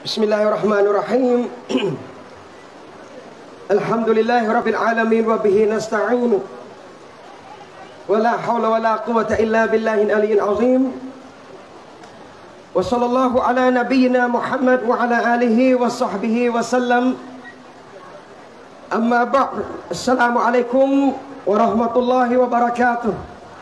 بسم الله الرحمن الرحيم الحمد لله رب العالمين وبه نستعين ولا حول ولا قوة إلا بالله العلي العظيم وصلى الله على نبينا محمد وعلى آله وصحبه وسلم أما بعد السلام عليكم ورحمة الله وبركاته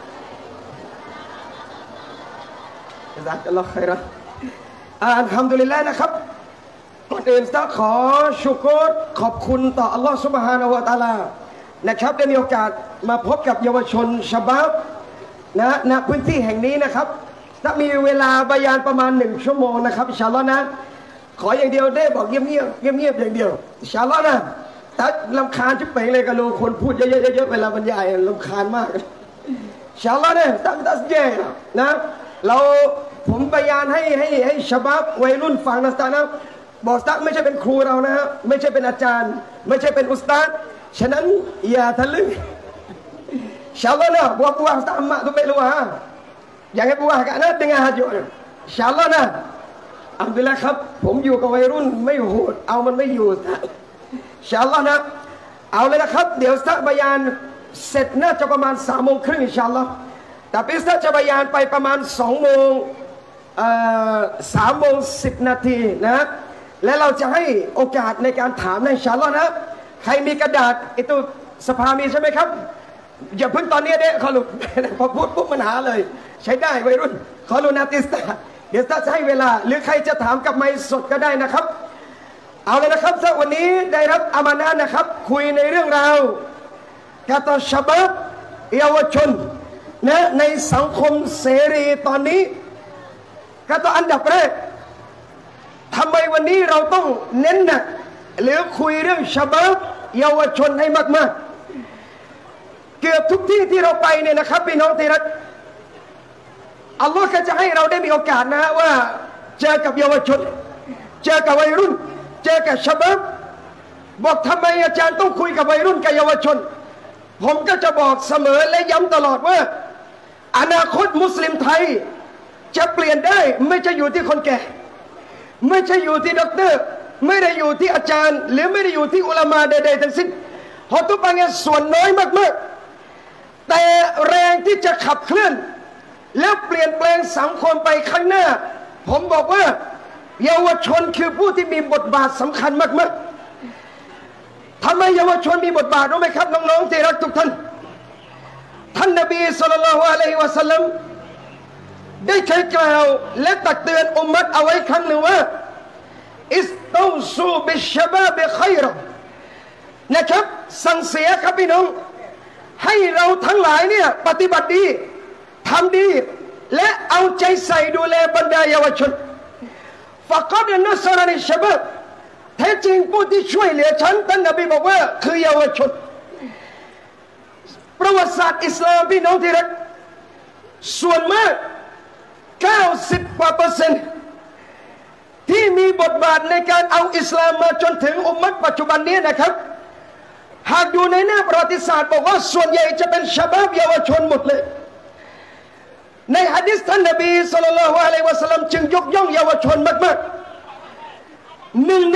جزاك الله خيراอัลฮัมดุลิลลาห์นะครับก่อนอื่นต้องขอชุกรขอบคุณต่ออัลลอฮฺซุบฮานะฮูวะตะอาลานะครับได้มีโอกาสมาพบกับเยาวชนชะบับณพื้นที่แห่งนี้นะครับถ้ามีเวลาบายานประมาณ1 ชั่วโมงนะครับอินชาอัลลอฮ์นะขออย่างเดียวได้บอกเงียบอย่างเดียวอินชาอัลลอฮ์นะถ้ารำคาญชิบเป่งเลยก็รู้คนพูดเยอะๆเวลาบรรยายรำคาญมากอินชาอัลลอฮ์นะตั้งใจนะผมบายานให้ชะบับวัยรุ่นฟังนะสตานะบอกสตาไม่ใช่เป็นครูเรานะฮะไม่ใช่เป็นอาจารย์ไม่ใช่เป็นอุสตาดฉะนั้นอย่าทะลึ่งอินชาอัลลอฮ์นะbuahสตามาtuไม่รู้ฮะjangan buah katนะdengar hajukอินชาอัลลอฮ์นะอัลฮัมดุลิลละห์ครับผมอยู่กับวัยรุ่นไม่โหดเอามันไม่อยู่อินชาอัลลอฮ์นะเอาเลยนะครับเดี๋ยวสตาบายานเสร็จน่าจะประมาณ3 โมงครึ่งอินชาอัลลอฮ์แต่พี่สตาจะบายานไปประมาณ2 โมง3 โมง 10 นาทีนะและเราจะให้โอกาสในการถามในอินชาอัลลอฮ์นะใครมีกระดาษituสภามีใช่ไหมครับอย่าเพิ่งตอนนี้เด้เขาลุกพอพูดปุ๊บมันหาเลยใช้ได้วัยรุ่นขอรุณาติสตาเดี๋ยวจะให้เวลาหรือใครจะถามกับไมค์สดก็ได้นะครับเอาเลยนะครับวันนี้ได้รับอามานะห์นะครับคุยในเรื่องราวกาตชะบับเยาวชนนะในสังคมเสรีตอนนี้ก็ต้องอันดับแรกทำไมวันนี้เราต้องเน้นหนักหรือคุยเรื่องชะบับเยาวชนให้มากๆเกือบทุกที่ที่เราไปเนี่ยนะครับพี่น้องที่รักอัลลอฮ์ก็จะให้เราได้มีโอกาสนะว่าเจอกับเยาวชนเจอกับวัยรุ่นเจอกับชะบับบอกทำไมอาจารย์ต้องคุยกับวัยรุ่นกับเยาวชนผมก็จะบอกเสมอและย้ำตลอดว่าอนาคตมุสลิมไทยจะเปลี่ยนได้ไม่ใช่อยู่ที่คนแก่ไม่ใช่อยู่ที่ด็อกเตอร์ไม่ได้อยู่ที่อาจารย์หรือไม่ได้อยู่ที่อุลามะใดๆทั้งสิ้นเพราะทุกปัญญาส่วนน้อยมากๆแต่แรงที่จะขับเคลื่อนแล้วเปลี่ยนแปลงสังคมไปข้างหน้าผมบอกว่าเยาวชนคือผู้ที่มีบทบาทสำคัญมากๆทำไมเยาวชนมีบทบาทรู้ไหมครับน้องๆที่รักทุกท่านท่านนบีศ็อลลัลลอฮุอะลัยฮิวะซัลลัมได้เคยกล่าวและตักเตือนอุมมัตเอาไว้ครั้งหนึ่งว่าอิสตาวซูบิชชะบาบค็อยรอนะครับสั่งเสียครับพี่น้องให้เราทั้งหลายเนี่ยปฏิบัติดีทำดีและเอาใจใส่ดูแลบรรดาเยาวชนฟะกอดนัสรนิชะบาบแท้จริงผู้ที่ช่วยเหลือฉันท่านนบีบอกว่าคือเยาวชนประวัติศาสตร์อิสลามพี่น้องที่รักส่วนมาก90% ที่มีบทบาทในการเอาอิสลามมาจนถึงอุมมัตปัจจุบันนี้นะครับหากดูในหน้าประวัติศาสตร์บอกว่าส่วนใหญ่จะเป็นชะบับเยาวชนหมดเลยในหะดีษท่านนบีศ็อลลัลลอฮุอะลัยฮิวะซัลลัมจึงยกย่องเยาวชนมากๆ1 ใน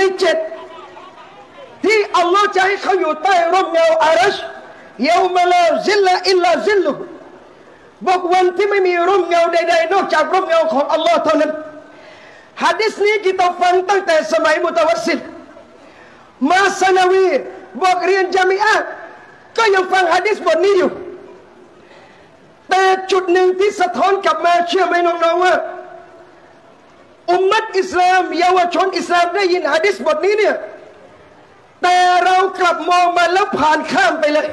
7ที่อัลลอฮ์จะให้เขาอยู่ใต้ร่มเงาอารัชเยามาลาซิลละอิลลาซิลลุบอกวันที่ไม่มีร่มเงาใดๆนอกจากร่มเงาของอัลลอฮ์เท่านั้นหะดีษนี้กิตาฟังตั้งแต่สมัยมุตะวัสสิตมาซานาวีบอกเรียนญามิอะห์ก็ยังฟังหะดีษบทนี้อยู่แต่จุดหนึ่งที่สะท้อนกลับมาเชื่อไหมน้องๆว่าอุมมัตอิสลามเยาวชนอิสลามได้ยินหะดีษบทนี้เนี่ยแต่เรากลับมองมาแล้วผ่านข้ามไปเลย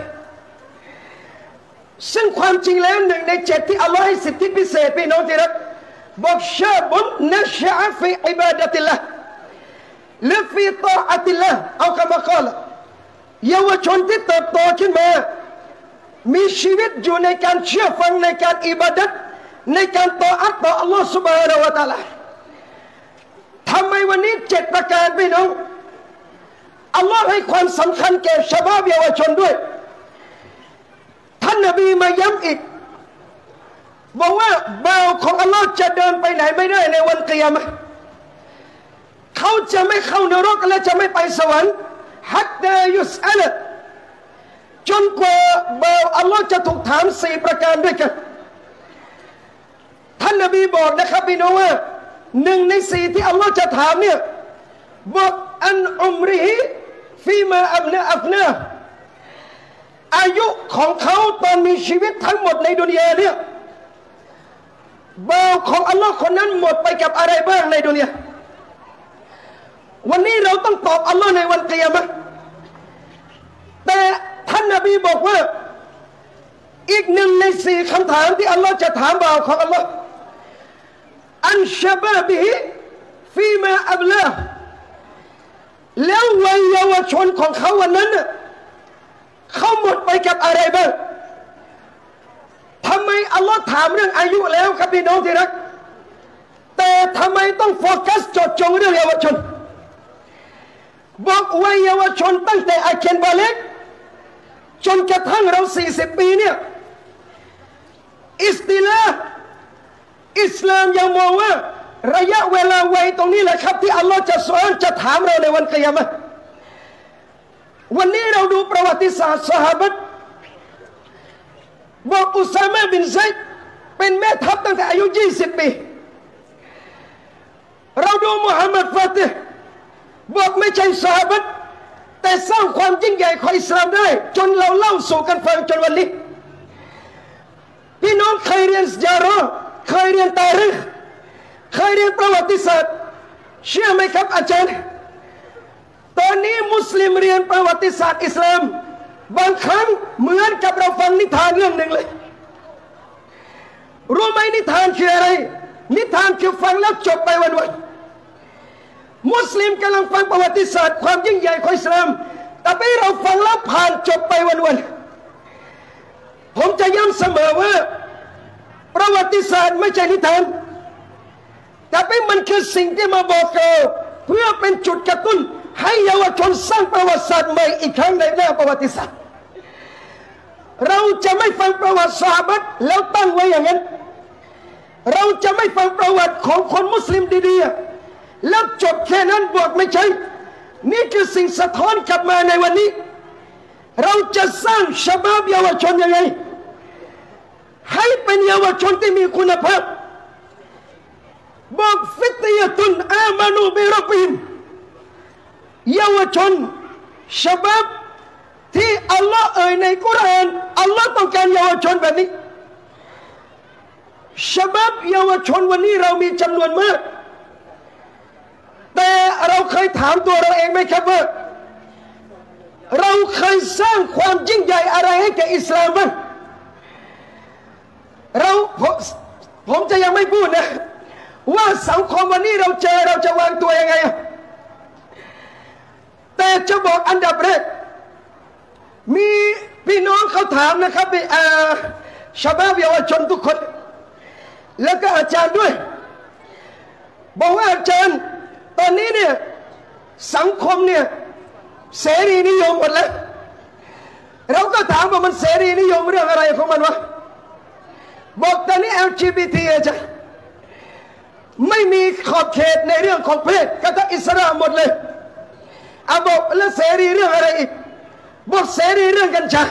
ซึ่งความจริงแล้ว1 ใน 7ที่อัลลอฮ์ให้สิทธิพิเศษพี่น้องที่รักบอกชาบุนนัชอะฟีอิบาดะติลละหรือฟีตออะติลละเอาคำว่ากล่าวเยาวชนที่เติบโตขึ้นมามีชีวิตอยู่ในการเชื่อฟังในการอิบาดัตในการตออัตต่ออัลลอฮ์ซุบฮานะฮูวะตะอาลาทำไมวันนี้7 ประการพี่น้องอัลลอฮ์ให้ความสำคัญแก่ชะบับเยาวชนด้วยท่านนบีมาย้ำอีกบอกว่าบ่าวของอัลลอฮ์จะเดินไปไหนไม่ได้ในวันกิยามะห์เขาจะไม่เข้านรกและจะไม่ไปสวรรค์ฮัตตายุสอัลจนกว่าบ่าวอัลลอฮ์จะถูกถาม4ประการด้วยกันท่านนบีบอกนะครับพี่น้องว่า1 ใน 4ที่อัลลอฮ์จะถามเนี่ยบอกอันอุมริฮิฟีมาอับนาอายุของเขาตอนมีชีวิตทั้งหมดในดุนยาเนี่ยบ่าวของอัลลอฮ์คนนั้นหมดไปกับอะไรบ้างในดุนยาวันนี้เราต้องตอบอัลลอฮ์ในวันกิยามะห์แต่ท่านนบีบอกว่าอีก1 ใน 4คำถามที่อัลลอฮ์จะถามบ่าวของอัลลอฮ์อันชะบาบิฮิฟีมาอับลาแล้ววัยเยาวชนของเขาวันนั้นเขาหมดไปกับอะไรบ้างทำไมอัลลอฮ์ถามเรื่องอายุแล้วครับพี่น้องที่รักแต่ทำไมต้องโฟกัสจดจ่อเรื่องเยาวชนบอกวัยเยาวชนตั้งแต่อาเคนบาเล็กจนกระทั่งเรา40 ปีเนี่ยอิสติลาอิสลามยังมองว่าระยะเวลาวัยตรงนี้แหละครับที่อัลลอฮ์จะสอนจะถามเราในวันกิยามะห์วันนี้เราดูประวัติศาสตร์ซอฮาบะห์บอกอุซามะบินซัยด์เป็นแม่ทัพตั้งแต่อายุ20 ปีเราดูมุฮัมมัดฟาติห์บอกไม่ใช่ซอฮาบะห์แต่สร้างความยิ่งใหญ่ของอิสลามได้จนเราเล่าสู่กันฟังจนวันนี้พี่น้องเคยเรียนซิญาเราะห์เคยเรียนตาริคเคยเรียนประวัติศาสตร์เชื่อไหมครับอาจารย์ตอนนี้มุสลิมเรียนประวัติศาสตร์อิสลามบางครั้งเหมือนกับเราฟังนิทานเรื่องหนึ่งเลยรู้ไหมนิทานคืออะไรนิทานคือฟังแล้วจบไปวันๆมุสลิมกำลังฟังประวัติศาสตร์ความยิ่งใหญ่ของอิสลามแต่ไม่เราฟังแล้วผ่านจบไปวันๆผมจะย้ำเสมอว่าประวัติศาสตร์ไม่ใช่นิทานแต่เป็นมันคือสิ่งที่มาบอกเราเพื่อเป็นจุดกระตุ้นให้เยาวชนสร้างประวัติศาสตร์ใหม่อีกครั้งในหน้าประวัติศาสตร์เราจะไม่ฟังประวัติซอฮาบะห์แล้วตั้งไว้อย่างนั้นเราจะไม่ฟังประวัติของคนมุสลิมดีๆแล้วจบแค่นั้นบอกไม่ใช่นี่คือสิ่งสะท้อนกลับมาในวันนี้เราจะสร้างชะบาบเยาวชนยังไงให้เป็นเยาวชนที่มีคุณภาพบอกฟิตยะตุนอามานูบิร็อบบิฮิมเยาวชนชะบาบที่อัลลอฮ์เอ่ยในกุรอานอัลลอฮ์ต้องการเยาวชนแบบนี้ชะบาบเยาวชนวันนี้เรามีจำนวนมากแต่เราเคยถามตัวเราเองไหมครับว่าเราเคยสร้างความยิ่งใหญ่อะไรให้แก่อิสลามบ้างผมจะยังไม่พูดนะว่าสังคมวันนี้เราเจอเราจะวางตัวยังไงแต่จะบอกอันดับแรกมีพี่น้องเขาถามนะครับชาวบ้านเยาวชนทุกคนแล้วก็อาจารย์ด้วยบอกว่าอาจารย์ตอนนี้เนี่ยสังคมเนี่ยเสรีนิยมหมดแล้วเราก็ถามว่ามันเสรีนิยมเรื่องอะไรของมันวะบอกตอนนี้ LGBT อาจารย์ไม่มีขอบเขตในเรื่องของเพศก็ต้องอิสระหมดเลยบอกแล้วเสรีเรื่องอะไรอีกบอกเสรีเรื่องกัญชา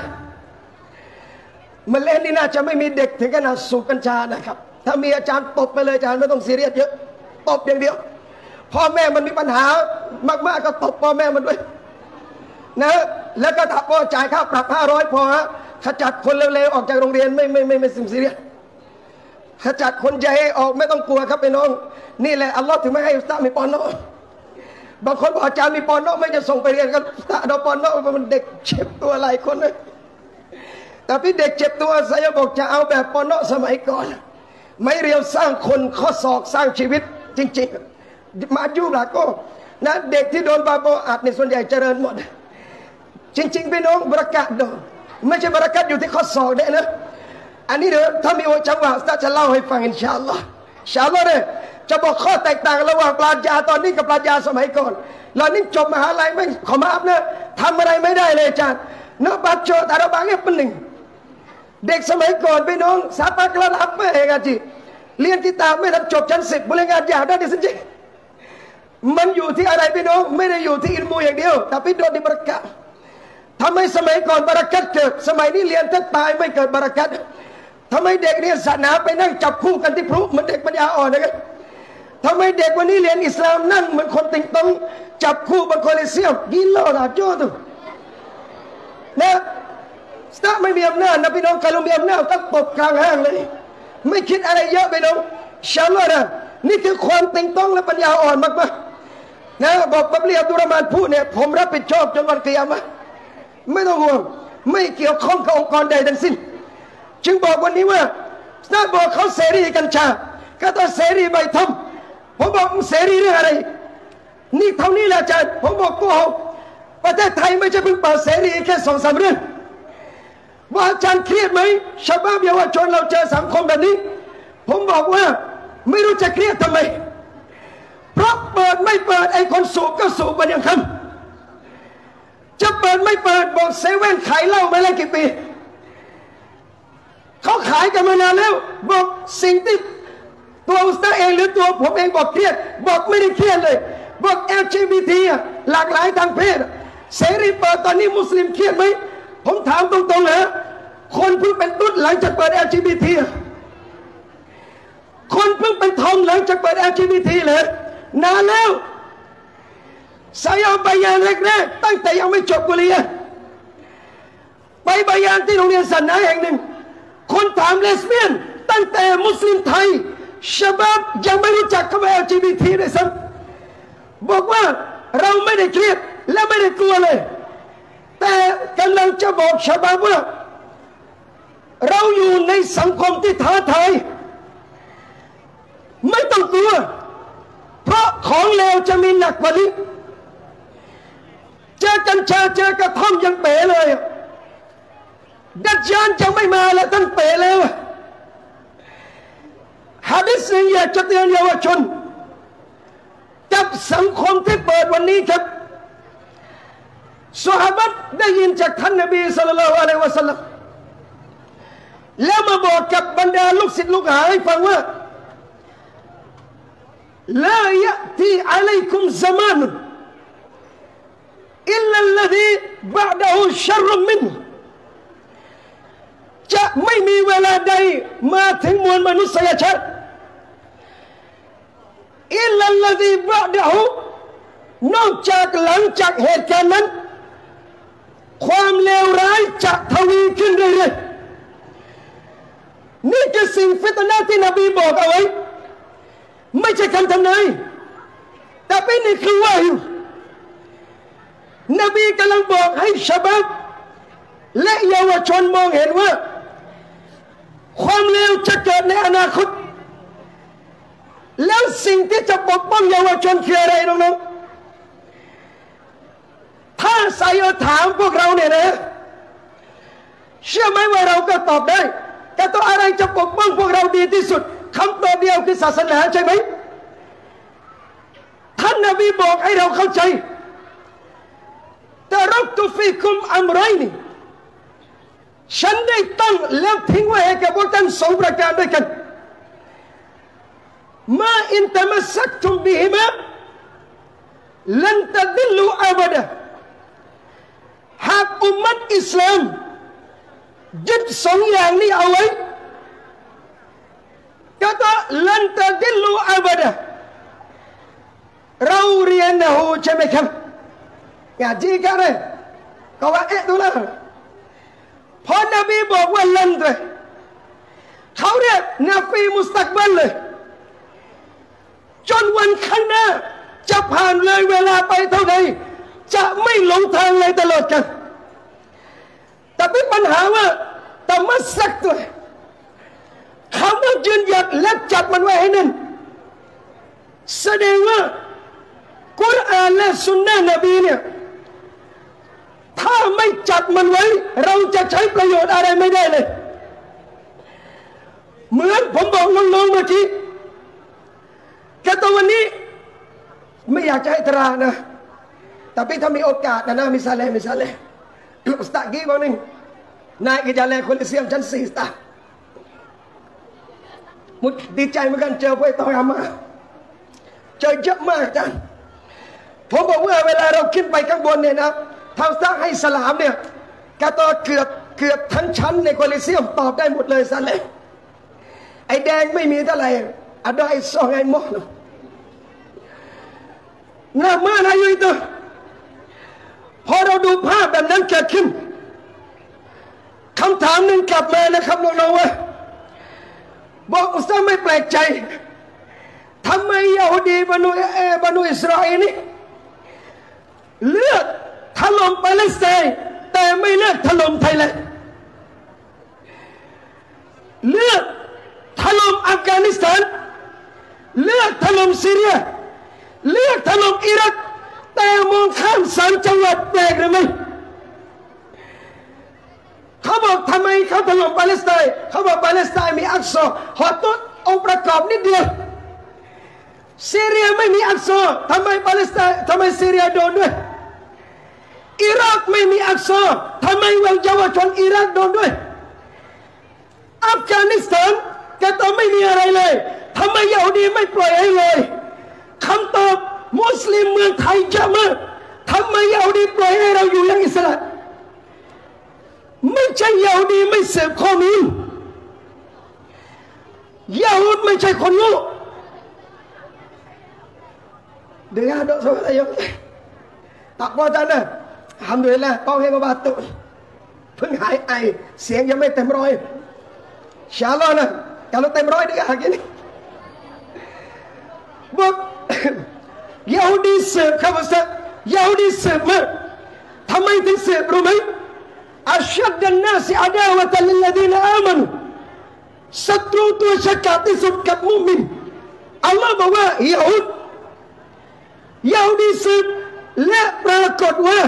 มันเล่นนี่น่าจะไม่มีเด็กถึงขนาดสูบกัญชานะครับถ้ามีอาจารย์ตบไปเลยอาจารย์ไม่ต้องซีเรียสเยอะตบอย่างเดียวพ่อแม่มันมีปัญหามากๆก็ตบพ่อแม่มันด้วยนะแล้วก็ถ้าพ่อจ่ายค่าปรับ500พอฮะขจัดคนเลวๆออกจากโรงเรียนไม่ซีเรียสขจัดคนใจออกไม่ต้องกลัวครับพี่น้องนี่แหละอัลลอฮ์ถึงไม่ให้อุสตามีปอนโนบางคนบอกอาจารย์มีปอนโนไม่จะส่งไปเรียนกันถ้าเราปอนโนมันเด็กเจ็บตัวหลายคนเลยแต่พี่เด็กเจ็บตัวsayaบอกจะเอาแบบปอนโนสมัยก่อนไม่เรียวสร้างคนข้อศอกสร้างชีวิตจริงๆมายุบละก็นะเด็กที่โดนบาโบอัดในส่วนใหญ่เจริญหมดจริงๆพี่น้องบรากัดโดนไม่ใช่บรากัดอยู่ที่ข้อศอกเด้นะอันนี้เดี๋ยวถ้ามีโอกาสจังหวะจะเล่าให้ฟังอินชาอัลลอฮ์เนี่ยจะบอกข้อแตกต่างระหว่างปราชญาตอนนี้กับปราชญาสมัยก่อนเรานี่จบมหาลัยไม่ขอมาอัพนะทำอะไรไม่ได้เลยอาจารย์เนื้อบัตรโจแต่เราบางอย่างเป็นหนึ่งเด็กสมัยก่อนพี่น้องสาปากระลับไม่เองอาจีเรียนกีตาร์ไม่ทันจบชั้น10บริญญาญาได้ดิสิมันอยู่ที่อะไรพี่น้องไม่ได้อยู่ที่อิลมูอย่างเดียวแต่พี่โดนดิบรักะทำไมสมัยก่อนบารักัตเกิดสมัยนี้เรียนแทบตายไม่เกิดบารักัตทำไมเด็กเรียนศาสนาไปนั่งจับคู่กันที่พลุเหมือนเด็กปัญญาอ่อนนะครับทำไมเด็กวันนี้เรียนอิสลามนั่งเหมือนคนติงตองจับคู่บนโคลิเซียมกินเหล้าหลาดโจ้ตุนะถ้าไม่มีอำนาจนะพี่น้องkalauมีอำนาจก็ตบกลางห้างเลยไม่คิดอะไรเยอะพี่น้องชาลอนะนี่คือความติงตองและปัญญาอ่อนมากๆนะบอกบับเลียตุรมานพูดเนี่ยผมรับผิดชอบจนวันกิยามะห์ไม่ต้องห่วงไม่เกี่ยวข้องกับองค์กรใดทั้งสิ้นจึงบอกวันนี้ว่าถ้าบอกเขาเสรีกัญชาก็ต้องเสรีใบทำผมบอกเสรีเรื่องอะไรนี่เท่านี้แหละอาจารย์ผมบอกกูเอาประเทศไทยไม่ใช่เพิ่งเปิดเสรีแค่2-3 เรื่องว่าอาจารย์เครียดไหมชาวบ้านเยาวชนเราเจอสังคมแบบนี้ผมบอกว่าไม่รู้จะเครียดทำไมเพราะเปิดไม่เปิดไอ้คนสูบก็สูบมันยังคำจะเปิดไม่เปิดบอกเซเว่นขายเหล้ามาแล้วกี่ปีเขาขายกันมานานแล้วบอกสิ่งที่ตัวอุสตาเองหรือตัวผมเองบอกเครียดบอกไม่ได้เครียดเลยบอก LGBT หลากหลายทางเพศเสรีเปิดตอนนี้มุสลิมเครียดไหมผมถามตรงๆนะคนเพิ่งเป็นตุ๊ดหลังจากเปิด LGBT คนเพิ่งเป็นทอมหลังจากเปิด LGBT เลยนานแล้วsaya bayanแรกๆตั้งแต่ยังไม่จบกุลียะไปบายานที่โรงเรียนศาสนาแห่งหนึ่งคนถามเลสเบี้ยนตั้งแต่มุสลิมไทยชาบับยังไม่รู้จักคำว่า LGBT เลยซ้ำบอกว่าเราไม่ได้เครียดและไม่ได้กลัวเลยแต่กำลังจะบอกชาบับว่าเราอยู่ในสังคมที่ท้าทายไม่ต้องกลัวเพราะของเลวจะมีหนักกว่านี้เจอกัญชาเจอกระท่อมยังเป๋เลยดัจญาลจะไม่มาแล้วท่านเป๋แล้วหะดีษนี้อยากจะเตือนเยาวชนกับสังคมที่เปิดวันนี้ครับซอฮาบะห์ได้ยินจากท่านนบีศ็อลลัลลอฮุอะลัยฮิวะซัลลัมแล้วมาบอกกับบรรดาลูกศิษย์ลูกหาให้ฟังว่าลายะตีอะลัยกุมซะมานอิลลัลลซีบะดะฮูชัรรุมินจะไม่มีเวลาใดมาถึงมวลมนุษยชาติอิลลัลลซีบะดะฮูนอกจากหลังจากเหตุการณ์นั้นความเลวร้ายจะทวีขึ้นเรื่อยๆนี่คือสิ่งฟิตนะห์ที่นบีบอกเอาไว้ไม่ใช่คำทำนายแต่เป็นนี่คือวะฮีนบีกำลังบอกให้ชาวบ้านและเยาวชนมองเห็นว่าความเลวจะเกิดในอนาคตแล้วสิ่งที่จะปกป้องเยาวชนคืออะไรน้องๆถ้าใส่ถามพวกเราเนี่ยนะเชื่อไหมว่าเราก็ตอบได้แต่ตัวอะไรจะปกป้องพวกเราดีที่สุดคำตอบเดียวคือศาสนาใช่ไหมท่านนบีบอกให้เราเข้าใจแต่รักตุฟิคุมอัมไรนี่ฉันได้ตั้งแล้วทิ้งไว้ให้กับพวกท่าน2 ประการด้วยกันมาอินตะมัสซักตุมบิฮิมาลันตะดิลลูอับดะหากอุมมะห์อิสลามยึด2 อย่างนี้เอาไว้ก็ต้องลันตะดิลลูอับดะเราเรียนนะฮูใช่ไหมครับngaji kan ni kawaid tu lahพอนบีบอกว่าลันเลยเขาเรียกนาฟีมุสตักบัลเลยจนวันข้างหน้าจะผ่านเลยเวลาไปเท่าใดจะไม่หลงทางเลยตลอดกันแต่เป็นปัญหาว่าตะมัสซักตัวคำว่ายืนหยัดและจับมันไว้ให้แน่นแสดงว่ากุรอานและสุนนะนบีเนี่ยถ้าไม่จับมันไว้เราจะใช้ประโยชน์อะไรไม่ได้เลยเหมือนผมบอกน้องๆเมื่อกี้แต่ตอนวันนี้ไม่อยากจะให้ตรานะแต่ถ้ามีโอกาสนะmisalnya Ustaz Gi bang ni naik ke jalan Kolosiumชั้น4 Ustaz มุดดีใจเหมือนกันเจอพวกตอยอามาเจอเยอะมากอาจารย์ผมบอกว่าเวลาเราขึ้นไปข้างบนเนี่ยนะทำสร้างให้สลามเนี่ยกาตอเกือบทั้งชั้นในโคลิเซียมตอบได้หมดเลยซะเลยไอ้แดงไม่มีเท่าไหร่อะได้สองไอ้หมอหน้ามานะอยู่ตัวพอเราดูภาพแบบนั้นเกิดขึ้นคำถามหนึ่งกลับมานะครับน้องๆว่าบอกอุสตาไม่แปลกใจทำไมยาฮูดีบรรดาอิสราเอลนี่เลือกถล่มปาเลสไตน์แต่ไม่เลือกถล่มไทยแลนด์เลือกถล่มอัฟกานิสถานเลือกถล่มซีเรียเลือกถล่มอิรักแต่มองข้าม3 จังหวัดแปลกหรือไม่เขาบอกทำไมเขาถล่มปาเลสไตน์เขาบอกปาเลสไตน์มีอักษรหอตุองค์ประกอบนิดเดียวซีเรียไม่มีอักษรทำไมปาเลสไตน์ทำไมซีเรียโดนด้วยอิรักไม่มีอักษรทำไมเยาวชนอิรักโดนด้วยอัฟกานิสถานแกต้องไม่มีอะไรเลยทำไมยาฮูดีไม่ปล่อยให้เลยคำตอบมุสลิมเมืองไทยจะมาทำไมยาฮูดีปล่อยให้เราอยู่อย่างอิสระไม่ใช่ยาฮูดีไม่เสพข้อมูลยาฮูดไม่ใช่คนโง่dengar dok suara saya takพอใจนะทำด้วยแล้วป้องให้กบาตุเพิ่งหายไอเสียงยังไม่เต็มร้อยชาลอนะkalauเต็มร้อยดีกว่านี้บอกยาฮูดีเสพครับว่าสักยาฮูดีเสพมาทำไมถึงเสพรู้ไหมอัชชัดดันนาสิอาดาวะตัลลิลดีนอามันศัตรูตัวฉกาจที่สุดกับมุมินอัลลอฮ์บอกว่ายาฮูดีสืบและปรากฏว่า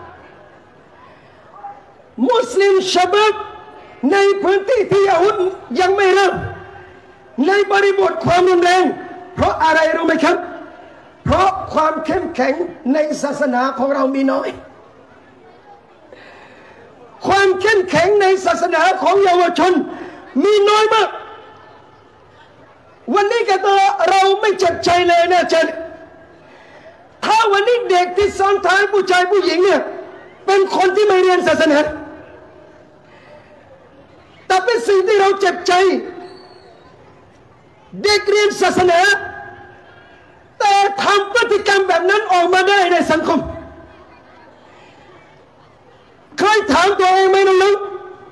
มุสลิมฉบับในพื้นที่ที่ยาฮูดยังไม่เริ่มในบริบทความรุนแรงเพราะอะไรรู้ไหมครับเพราะความเข้มแข็งในศาสนาของเรามีน้อยความเข้มแข็งในศาสนาของเยาวชนมีน้อยมากวันนี้ก็ตัวเราไม่เจ็บใจเลยนะเจนถ้าวันนี้เด็กที่ซ้อนท้ายผู้ชายผู้หญิงเนี่ยเป็นคนที่ไม่เรียนศาสนาแต่เป็นสิ่งที่เราเจ็บใจเด็กเรียนศาสนาแต่ทำพฤติกรรมแบบนั้นออกมาได้ในสังคมเคยถามตัวเองไหมน้อง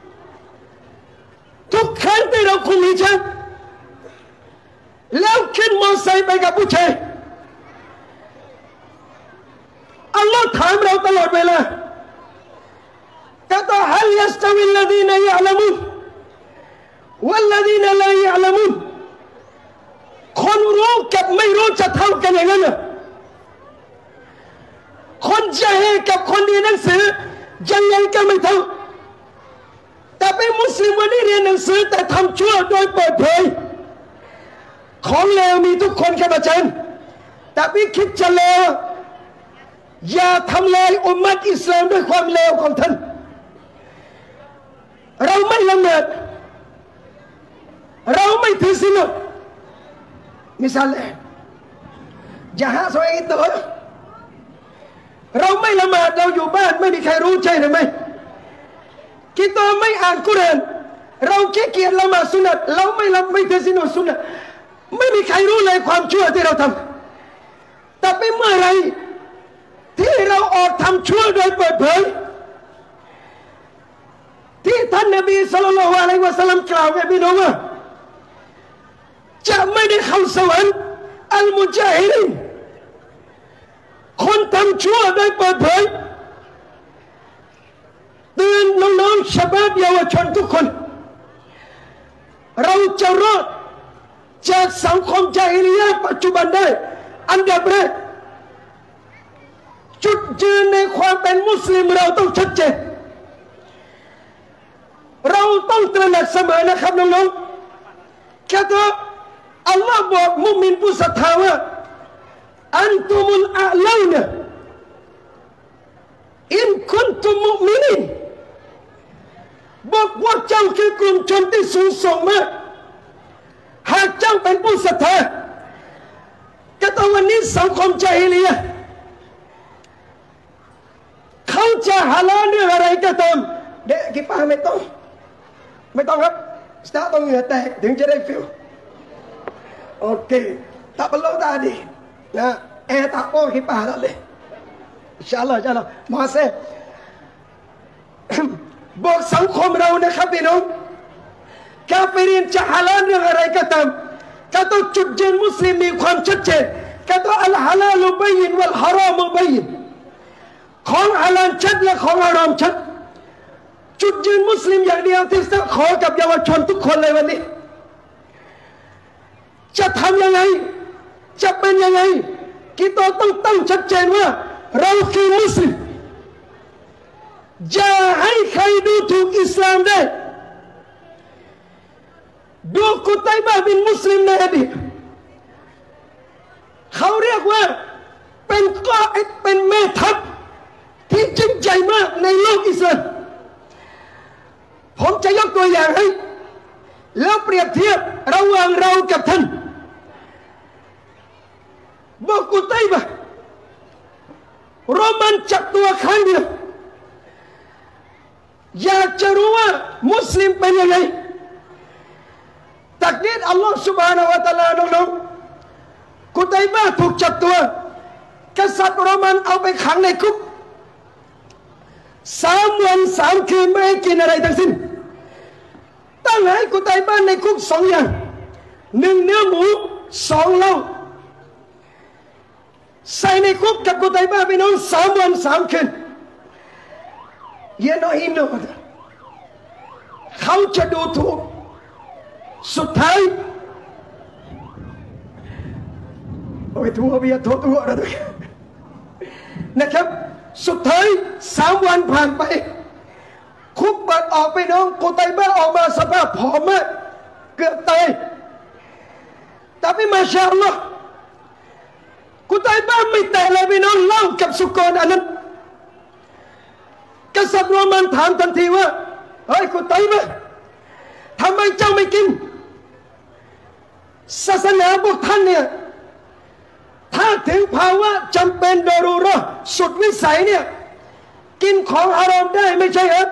ๆทุกครั้งที่เราคุยกันแล้วขึ้นมอเตอร์ไซค์ไปกับผู้ชายอัลลอฮ์ถามเราตลอดเวลากะตาฮัลยัสตวิลลดีนยะละมุนวัลลดีนลายะละมุนคนรู้กับไม่รู้จะเท่ากันอย่างนั้นเหรอคนเจฮิลกับคนเรียนหนังสือยังไงก็ไม่เท่าแต่เป็นมุสลิมวันนี้เรียนหนังสือแต่ทำชั่วโดยเปิดเผยของเลวมีทุกคนครับอาจารย์แต่พี่คิดจะเลวอย่าทำลายอุมมะอิสลามด้วยความเลวของท่านเราไม่ละเมิดเราไม่ถือศีลmisalnya jahat seorang ituเราไม่ละหมาดเราอยู่บ้านไม่มีใครรู้ใช่หรือไม่กิตไม่อ่านกุรอานเราขี้เกียจละหมาดสุนัตเราไม่ถือศีลสุนัตไม่มีใครรู้เลยความชั่วที่เราทำแต่เป็นเมื่อไรที่เราออกทำชั่วโดยเปิดเผยที่ท่านนบีศ็อลลัลลอฮุอะลัยฮิวะซัลลัมกล่าวกับพี่น้องว่าจะไม่ได้เข้าสวรรค์อัลมุจาฮิรินคนทำชั่วโดยเปิดเผยเตือนน้องๆชบับเยาวชนทุกคนเราจะรอดจากสังคมจาฮิลิยะห์ปัจจุบันได้อันดับแรกจุดยืนในความเป็นมุสลิมเราต้องชัดเจนเราต้องตระหนักเสมอนะครับน้องๆแค่ตัวอัลลอฮ์บอกมุมินผู้ศรัทธาว่าอันตุมุลอาลานะอินคุนตุมุมินีนบอกว่าเจ้าคือกลุ่มชนที่สูงส่งมากหากเจ้าเป็นผู้ศรัทธาก็ต้องวันนี้สังคมจาฮิลิยะห์ฮาลาลเรื่องอะไรก็ตามเด็กกีป้าไม่ต้องครับสตาร์ต้องเหงื่อแตกถึงจะได้ฟิลโอเคtak perlu tadi nah tak boleh kipas tak boleh insyaallah masih บอกสังคมเรานะครับพี่น้องกาเฟรีนจะฮาลาลเรื่องอะไรก็ตามก็ต้องจุดยืนมุสลิมมีความชัดเจนก็ต้องอัลฮาลาลบัยน์วัลฮารอมบัยน์ของฮาลาลชัดและของฮารอมชัดจุดยืนมุสลิมอย่างเดียวที่จะขอกับเยาวชนทุกคนเลยวันนี้จะทำยังไงจะเป็นยังไงกิโตต้องตั้งชัดเจนว่าเราคือมุสลิมอย่าให้ใครดูถูกอิสลามได้ดูกุตัยบะห์บินมุสลิมในอดีตเขาเรียกว่าเป็นกออิดเป็นแม่ทัพที่ยิ่งใหญ่มากในโลกอิสลามผมจะยกตัวอย่างให้แล้วเปรียบเทียบระหว่างเรากับท่านบอกกุตัยบะห์โรมันจับตัวครั้งเดียวอยากจะรู้ว่ามุสลิมเป็นยังไงตักดีดอัลลอฮฺ سبحانه และ تعالى น้องๆกุตัยบะห์ถูกจับตัวกษัตริย์โรมันเอาไปขังในคุก3 วัน 3 คืนไม่ให้กินอะไรทั้งสิ้นตั้งให้กุตัยบะห์ในคุก2 อย่าง1 เนื้อหมู2 เหล้าใส่ในคุกกับกุตัยบะห์ไปน้อง3 วัน 3 คืนเยโนอินโนเขาจะดูถูกสุดท้ายโอ้ยทั่วเบียทั่วนะทุกนะครับสุดท้าย3 วันผ่านไปคุกเปิดออกไปน้องกุตัยบะห์ออกมาสภาพผอมมากเกือบตายแต่ไม่มาชาอัลลอฮ์กุตัยบะห์ไม่แต่เลยไปน้องเล่ากับสุกรอันนั้นกษัตริย์โรมันถามทันทีว่าเฮ้ยกุตัยบะห์ทำไมเจ้าไม่กินศาสนาพวกท่านเนี่ยถ้าถึงภาวะจำเป็นดอรูเราะห์สุดวิสัยเนี่ยกินของฮารอมได้ไม่ใช่เหรอ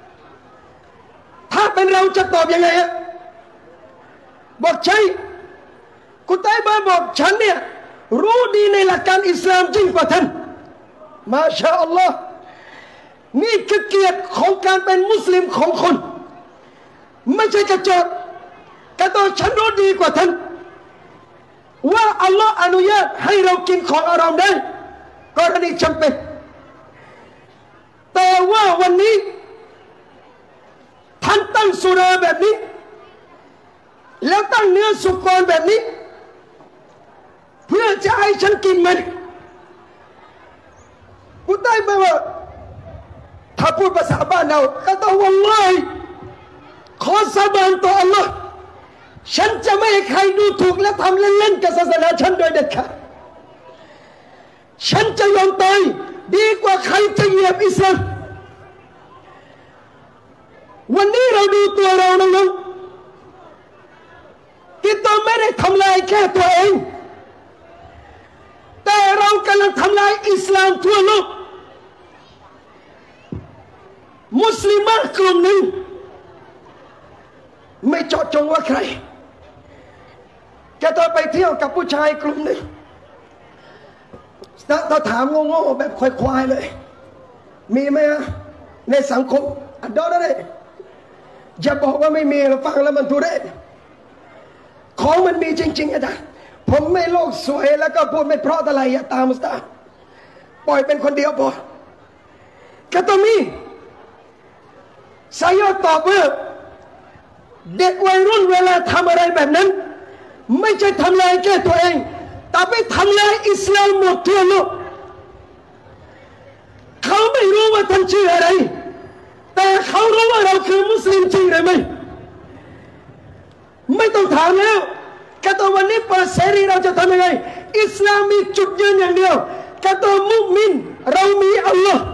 ถ้าเป็นเราจะตอบยังไงฮะบอกใช่กุตัยบะห์บอกฉันเนี่ยรู้ดีในหลักการอิสลามจริงกว่าท่านมาชาอัลลอฮ์นี่คือเกียรติของการเป็นมุสลิมของคนไม่ใช่กระจอกกระตัวฉันรู้ดีกว่าท่านว่าอัลลอฮ์อนุญาตให้เรากินของฮารอมได้กรณีจำเป็นแต่ว่าวันนี้ท่านตั้งสุราแบบนี้แล้วตั้งเนื้อสุกรแบบนี้เพื่อจะให้ฉันกินมันกูได้ไหมว่าถ้าพูดภาษาบ้านเราก็ต้องวัลลอฮิขอสาบานต่ออัลลอฮ์ฉันจะไม่ให้ใครดูถูกและทำเล่นๆกับศาสนาฉันโดยเด็ดขาดฉันจะยอมตายดีกว่าใครจะเหยียบอิสลามวันนี้เราดูตัวเราน้องๆที่ตัวไม่ได้ทำลายแค่ตัวเองแต่เรากำลังทำลายอิสลามทั่วโลกมุสลิมกลุ่มหนึ่งไม่เจาะจงว่าใครแกตอนไปเที่ยวกับผู้ชายกลุ่มหนึ่งถ้าถามโง่ๆแบบควายๆเลยมีไหมฮะในสังคมอัดดอได้เลยอย่าบอกว่าไม่มีเราฟังแล้วมันทุเรศของมันมีจริงๆอาจารย์ผมไม่โลกสวยแล้วก็พูดไม่เพราะอะไรอย่าตามมุสตาปล่อยเป็นคนเดียวพอก็ต้องมีสายตอบว่าเด็กวัยรุ่นเวลาทำอะไรแบบนั้นไม่ใช่ทำลายแค่ตัวเองแต่ไปทำลายอิสลามหมดทั่วโลกเขาไม่รู้ว่าท่านชื่ออะไรแต่เขารู้ว่าเราคือมุสลิมจริงหรือไม่ไม่ต้องถามแล้วก็ตอนวันนี้เปิดเสรีเราจะทำยังไงอิสลามมีจุดยืนอย่างเดียวก็ตอนมุมินเรามีอัลลอฮ์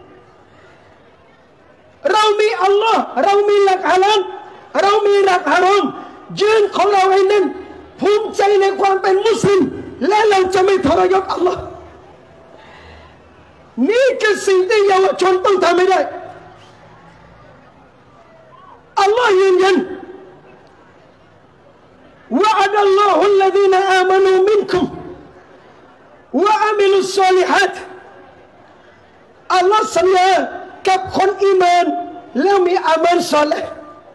เรามีอัลลอฮ์เรามีหลักฮาลาลเรามีหลักฮารอมยืนของเราให้แน่นภูมิใจในความเป็นมุสลิมและเราจะไม่ทรยศอัลลอฮ์นี่คือสิ่งที่เยาวชนต้องทำให้ได้อัลลอฮ์ยืนยันوعد الله الذين آمنوا منكم وعملوا الصالحات อัลลอฮ์สัญญากับคนอีมานแล้วมีอามัลศอลิฮ์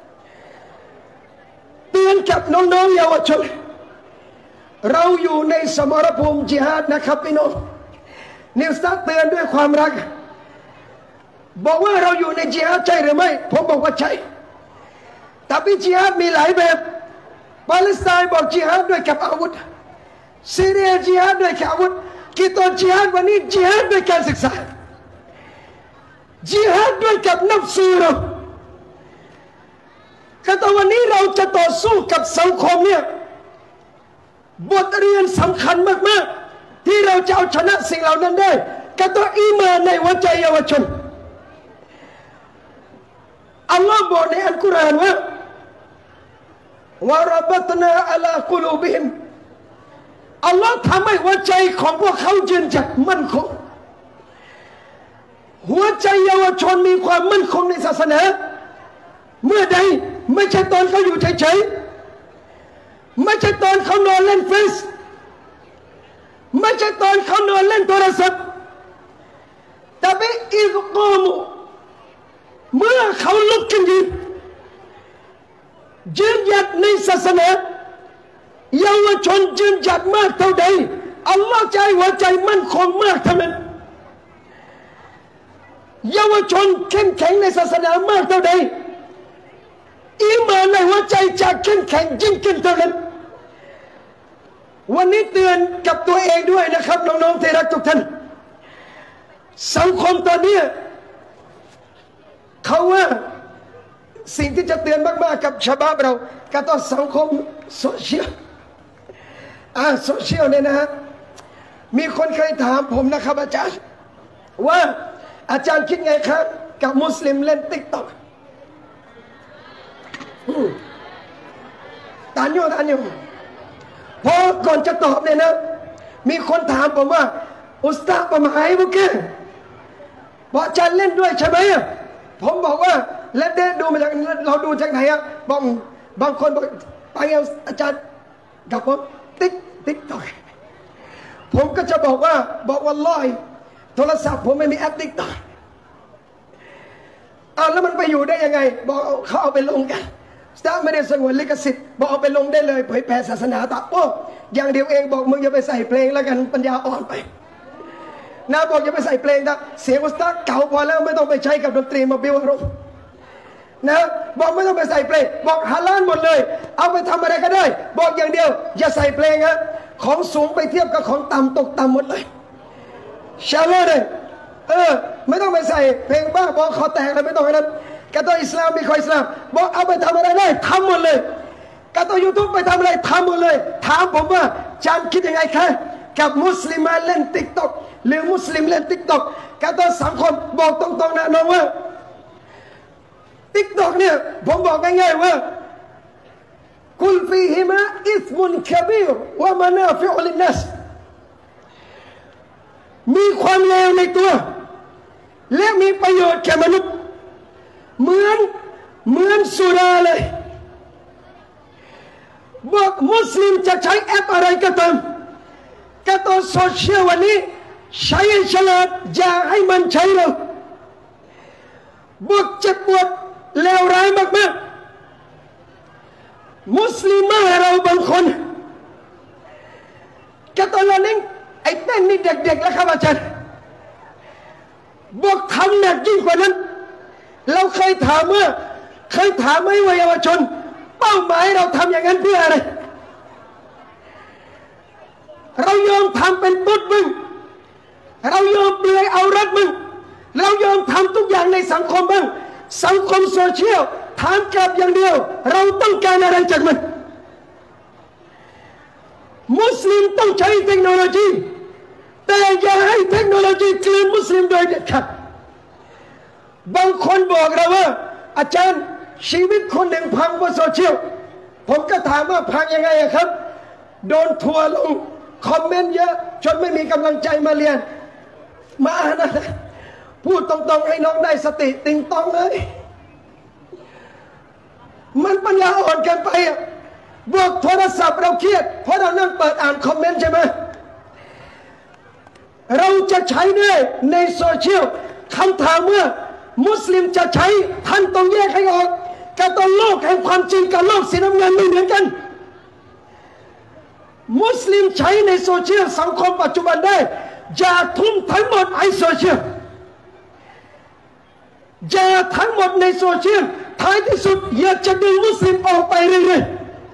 เตือนกับน้องๆเยาวชนเราอยู่ในสมรภูมิจิฮาดนะครับพี่น้องนิวสตาร์เตือนด้วยความรักบอกว่าเราอยู่ในจิฮาดใช่หรือไม่ผมบอกว่าใช่แต่พี่จิฮาดมีหลายแบบปาเลสไตน์บอกจิฮาดด้วยกับอาวุธซีเรียจิฮาดด้วยกับอาวุธกีตอนจิฮาดวันนี้จิฮาดด้วยการศึกษาจิฮาดด้วยกับนับสูเราแต่วันนี้เราจะต่อสู้กับสังคมเนี่ยบทเรียนสำคัญมากๆที่เราจะเอาชนะสิ่งเหล่านั้นได้ก็ต้องอีมานในหัวใจเยาวชนอัลลอฮ์บอกในอัลกุรอานว่าวะรบัตนาอะลากุลูบิฮิมอัลลอฮ์ทำให้หัวใจของพวกเขายืนหยัดมั่นคงหัวใจเยาวชนมีความมั่นคงในศาสนาเมื่อใดไม่ใช่ตอนเขาอยู่เฉยๆไม่ใช่ตอนเขานอนเล่นเฟซไม่ใช่ตอนเขานอนเล่นโทรศัพท์แต่เป็นอิซกอมุเมื่อเขาลุกขึ้นยืนหยัดในศาสนาเยาวชนยืนหยัดมากเท่าใดอัลลอฮ์ใจหัวใจมั่นคงมากเท่านั้นเยาวชนเข้มแข็งในศาสนามากเท่าใดอีหม่านในหัวใจจะเข้มแข็งยิ่งขึ้นเท่านั้นวันนี้เตือนกับตัวเองด้วยนะครับน้องๆที่รักทุกท่านสังคมตอนนี้เขาว่าสิ่งที่จะเตือนมากๆกับชาวบ้านเราก็ต้องสังคมโซเชียลโซเชียลเนี่ยนะฮะมีคนเคยถามผมนะครับอาจารย์ว่าอาจารย์คิดไงครับกับมุสลิมเล่นติ๊กต็อกตานอยู่พอก่อนจะตอบเนี่ยนะมีคนถามผมว่าอุสตาประมาณบุกเกบอกอาจารย์เล่นด้วยใช่ไหมผมบอกว่าเล่นได้ดูมาจากเราดูจากไหนอ่ะบางคนบอกไปเอาอาจารย์กับผมติ๊กต็อกผมก็จะบอกว่าลอยโทรศัพท์ผมไม่มีแอปติ๊กต็อกแล้วมันไปอยู่ได้ยังไงบอกเขาเอาไปลงกันสตาร์ไม่ได้สงวนลิขสิทธิ์บอกเอาไปลงได้เลยเผยแผ่ศาสนาตะโอ้อย่างเดียวเองบอกมึงอย่าไปใส่เพลงแล้วกันปัญญาอ่อนไปนะบอกอย่าไปใส่เพลงนะเสียงสตาร์เก่าพอแล้วไม่ต้องไปใช้กับดนตรีมาบิวอารมณ์นะบอกไม่ต้องไปใส่เพลงบอกฮาลาลหมดเลยเอาไปทำอะไรก็ได้บอกอย่างเดียวอย่าใส่เพลงฮะของสูงไปเทียบกับของต่ำตกต่ำหมดเลยชาโลเลยไม่ต้องไปใส่เพลงบ้าบอกคอแตกอะไรไม่ต้องให้นั้นกาตัวอิสลามมีคอยอิสลามบอกเอาไปทำอะไรได้ทำหมดเลยกาตัวยูทูบไปทำอะไรทำหมดเลยถามผมว่าอาจารย์คิดยังไงคะกับมุสลิมเล่นติ๊กต็อกหรือมุสลิมเล่นติ๊กต็อกกาตัวสังคมบอกตรงๆนะน้องว่าติ๊กต็อกเนี่ยผมบอกง่ายๆว่ากุลฟีฮิมะอิสมุนคบีรวะมานาฟิอุลินนัสมีความเลวในตัวและมีประโยชน์แก่มนุษย์เหมือนสุราเลยบอกมุสลิมจะใช้แอปอะไรก็ตามก็ต้องโซเชียลวันนี้ใช้ให้ฉลาดอย่าให้มันใช้เราบอกเจ็บปวดเลวร้ายมากๆมุสลิมเราบางคนก็ตอนนั้นไอ้เต้นนี่เด็กๆแล้วครับอาจารย์บอกทำหนักยิ่งกว่านั้นเราเคยถามไหมว่าเยาวชนเป้าหมายเราทำอย่างนั้นเพื่ออะไรเรายอมทำเป็นตุ๊ดมึงเรายอมเปลือยเอารัดมึงเรายอมทำทุกอย่างในสังคมบ้างสังคมโซเชียลถามกลับอย่างเดียวเราต้องการอะไรจากมันมุสลิมต้องใช้เทคโนโลยีแต่อย่าให้เทคโนโลยีกลืนมุสลิมโดยเด็ดขาดบางคนบอกเราว่าอาจารย์ชีวิตคนหนึ่งพังบนโซเชียลผมก็ถามว่าพังยังไงครับโดนทัวร์ลงคอมเมนต์เยอะจนไม่มีกำลังใจมาเรียนมานะพูดตรงๆให้น้องได้สติติงตองเลยมันปัญญาอ่อนเกินไปอ่ะบวกโทรศัพท์เราเครียดเพราะเรานั่งเปิดอ่านคอมเมนต์ใช่ไหมเราจะใช้ด้วยในโซเชียลคำถามเมื่อมุสลิมจะใช้ท่านต้องแยกให้ออกกับตัวโลกแห่งความจริงกับโลกสีน้ำเงินไม่เหมือนกันมุสลิมใช้ในโซเชียลสังคมปัจจุบันได้อย่าทุ่มทั้งหมดไอ้โซเชียลอย่าทั้งหมดในโซเชียลท้ายที่สุดอยากจะดึงมุสลิมออกไปเรื่อย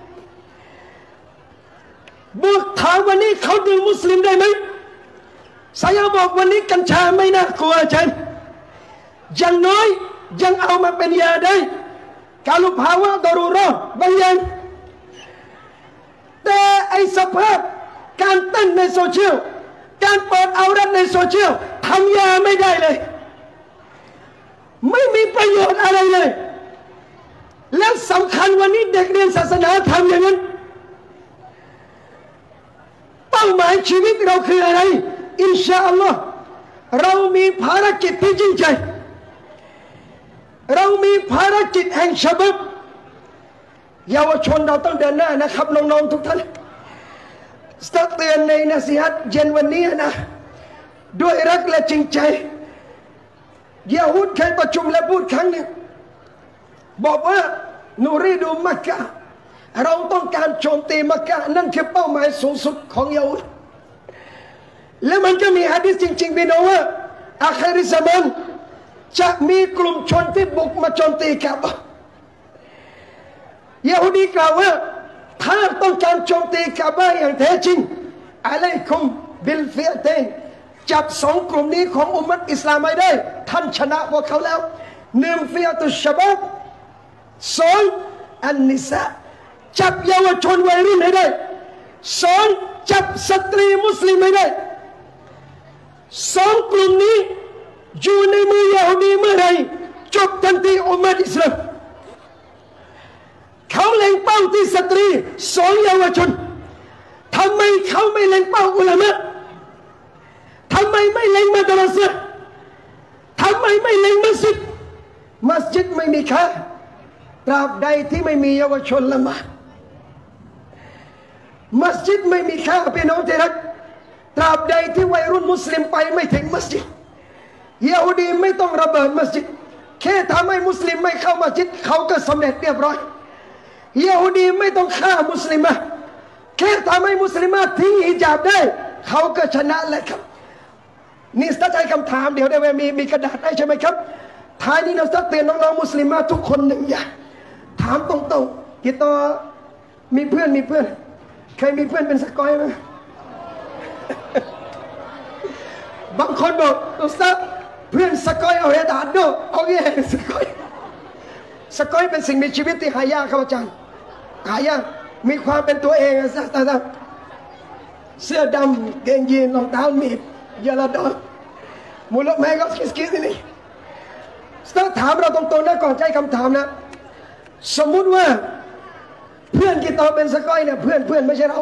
ๆบอกถามวันนี้เขาดึงมุสลิมได้ไหมsayaบอกวันนี้กัญชาไม่น่ากลัวอาจารย์อย่างน้อยยังเอามาเป็นยาได้kalauภาวะดารุเราะห์บางอย่างแต่ไอสภาพการเต้นในโซเชียลการเปิดเอารัดในโซเชียลทำยาไม่ได้เลยไม่มีประโยชน์อะไรเลยและสำคัญวันนี้เด็กเรียนศาสนาทำอย่างนั้นเป้าหมายชีวิตเราคืออะไรอินชาอัลลอฮ์เรามีภารกิจที่ยิ่งใหญ่เรามีภารกิจแห่งฉบับเยาวชนเราต้องเดินหน้านะครับน้องๆทุกท่านสตั๊กเตือนในนัสิฮัตเย็นวันนี้นะด้วยรักและจริงใจยาฮูดเคยประชุมและพูดครั้งหนึ่งบอกว่านูรีดูมักกะเราต้องการโจมตีมักกะนั่นคือเป้าหมายสูงสุดของยาฮูดและมันก็มีหะดีษจริงๆพี่น้องว่าอาคิริซะมานจะมีกลุ่มชนที่บุกมาโจมตีกะบะห์ยะฮูดีกล่าวว่าถ้าต้องการโจมตีกะบะห์อย่างแท้จริงอะลัยกุมบิลฟิอตัยน์จับสองกลุ่มนี้ของอุมมะฮ์อิสลามไม่ได้ท่านชนะพวกเขาแล้วหนึ่งฟิอตุชชะบาบสองอันนิสาจับเยาวชนวัยรุ่นให้ได้สองจับสตรีมุสลิมให้ได้สองกลุ่มนี้อยู่ในมือยะฮูดีเมื่อไรจบทันทีอุมมะฮ์อิสลามเขาเล็งเป้าที่สตรีสองเยาวชนทำไมเขาไม่เล็งเป้าอุลามะทำไมไม่เล็งมัดรสะห์ทำไมไม่เล็งมัสยิดมัสยิดไม่มีค่าตราบใดที่ไม่มีเยาวชนละหมาดมัสยิดไม่มีค่าพี่น้องที่รักตราบใดที่วัยรุ่นมุสลิมไปไม่ถึงมัสยิดยะฮูดีไม่ต้องระเบิดมัสยิดแค่ทำให้มุสลิมไม่เข้ามัสยิดเขาก็สำเร็จเรียบร้อยยะฮูดีไม่ต้องฆ่ามุสลิมะแค่ทำให้มุสลิมะทิ้งฮิญาบได้เขาก็ชนะแล้วครับนี่สตาร์ทคำถามเดี๋ยวได้ไหมมีกระดาษให้ใช่ไหมครับท้ายนี้เราจะเตือนน้องๆมุสลิมะทุกคนหนึ่งอย่างถามตรงๆกี่ต่อมีเพื่อนเคยมีเพื่อนเป็นสกอยไหมบางคนบอกอุสตาดเพื่อนสกอยเอาเฮดาดโดเอาแย่สกอยเป็นสิ่งมีชีวิตที่หายากครับอาจารย์หายากมีความเป็นตัวเองแต่เสื้อดำเกงยีนรองเท้าหนีบยาลาดอนมูลแม่ก็คิดนี่ต้องถามเราตรงๆนะก่อนใจคำถามนะสมมุติว่าเพื่อนกี่ต่อเป็นสกอยเนี่ยเพื่อนไม่ใช่เรา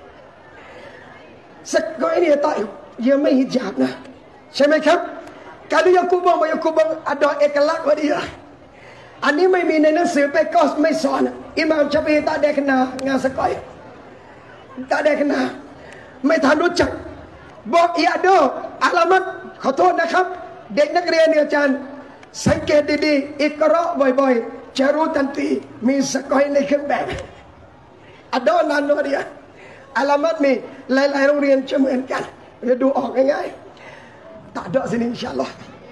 สกอยเนี่ยต่อยยังไม่ฮิญาบนะใช่ไหมครับการที่ยาคูบองยาคูบองอดอเอกลักษณ์ว่าดีอันนี้ไม่มีในหนังสือเปกอสไม่สอนอิหม่ามชาฟีอีตาเดกนางานสกอยตาเดกนาไม่ทันรู้จักบอกอีอาโดอาลามัดขอโทษนะครับเด็กนักเรียนเนี่ยอาจารย์สังเกตดีๆอิกเราะห์บ่อยๆจะรู้ทันทีมีสกอยในเครื่องแบบอาโดนันโนเดียอาลามัดมีหลายๆโรงเรียนจะเหมือนกันจะดูออกง่ายๆตัดดอกสินอินชาอัลลอฮ์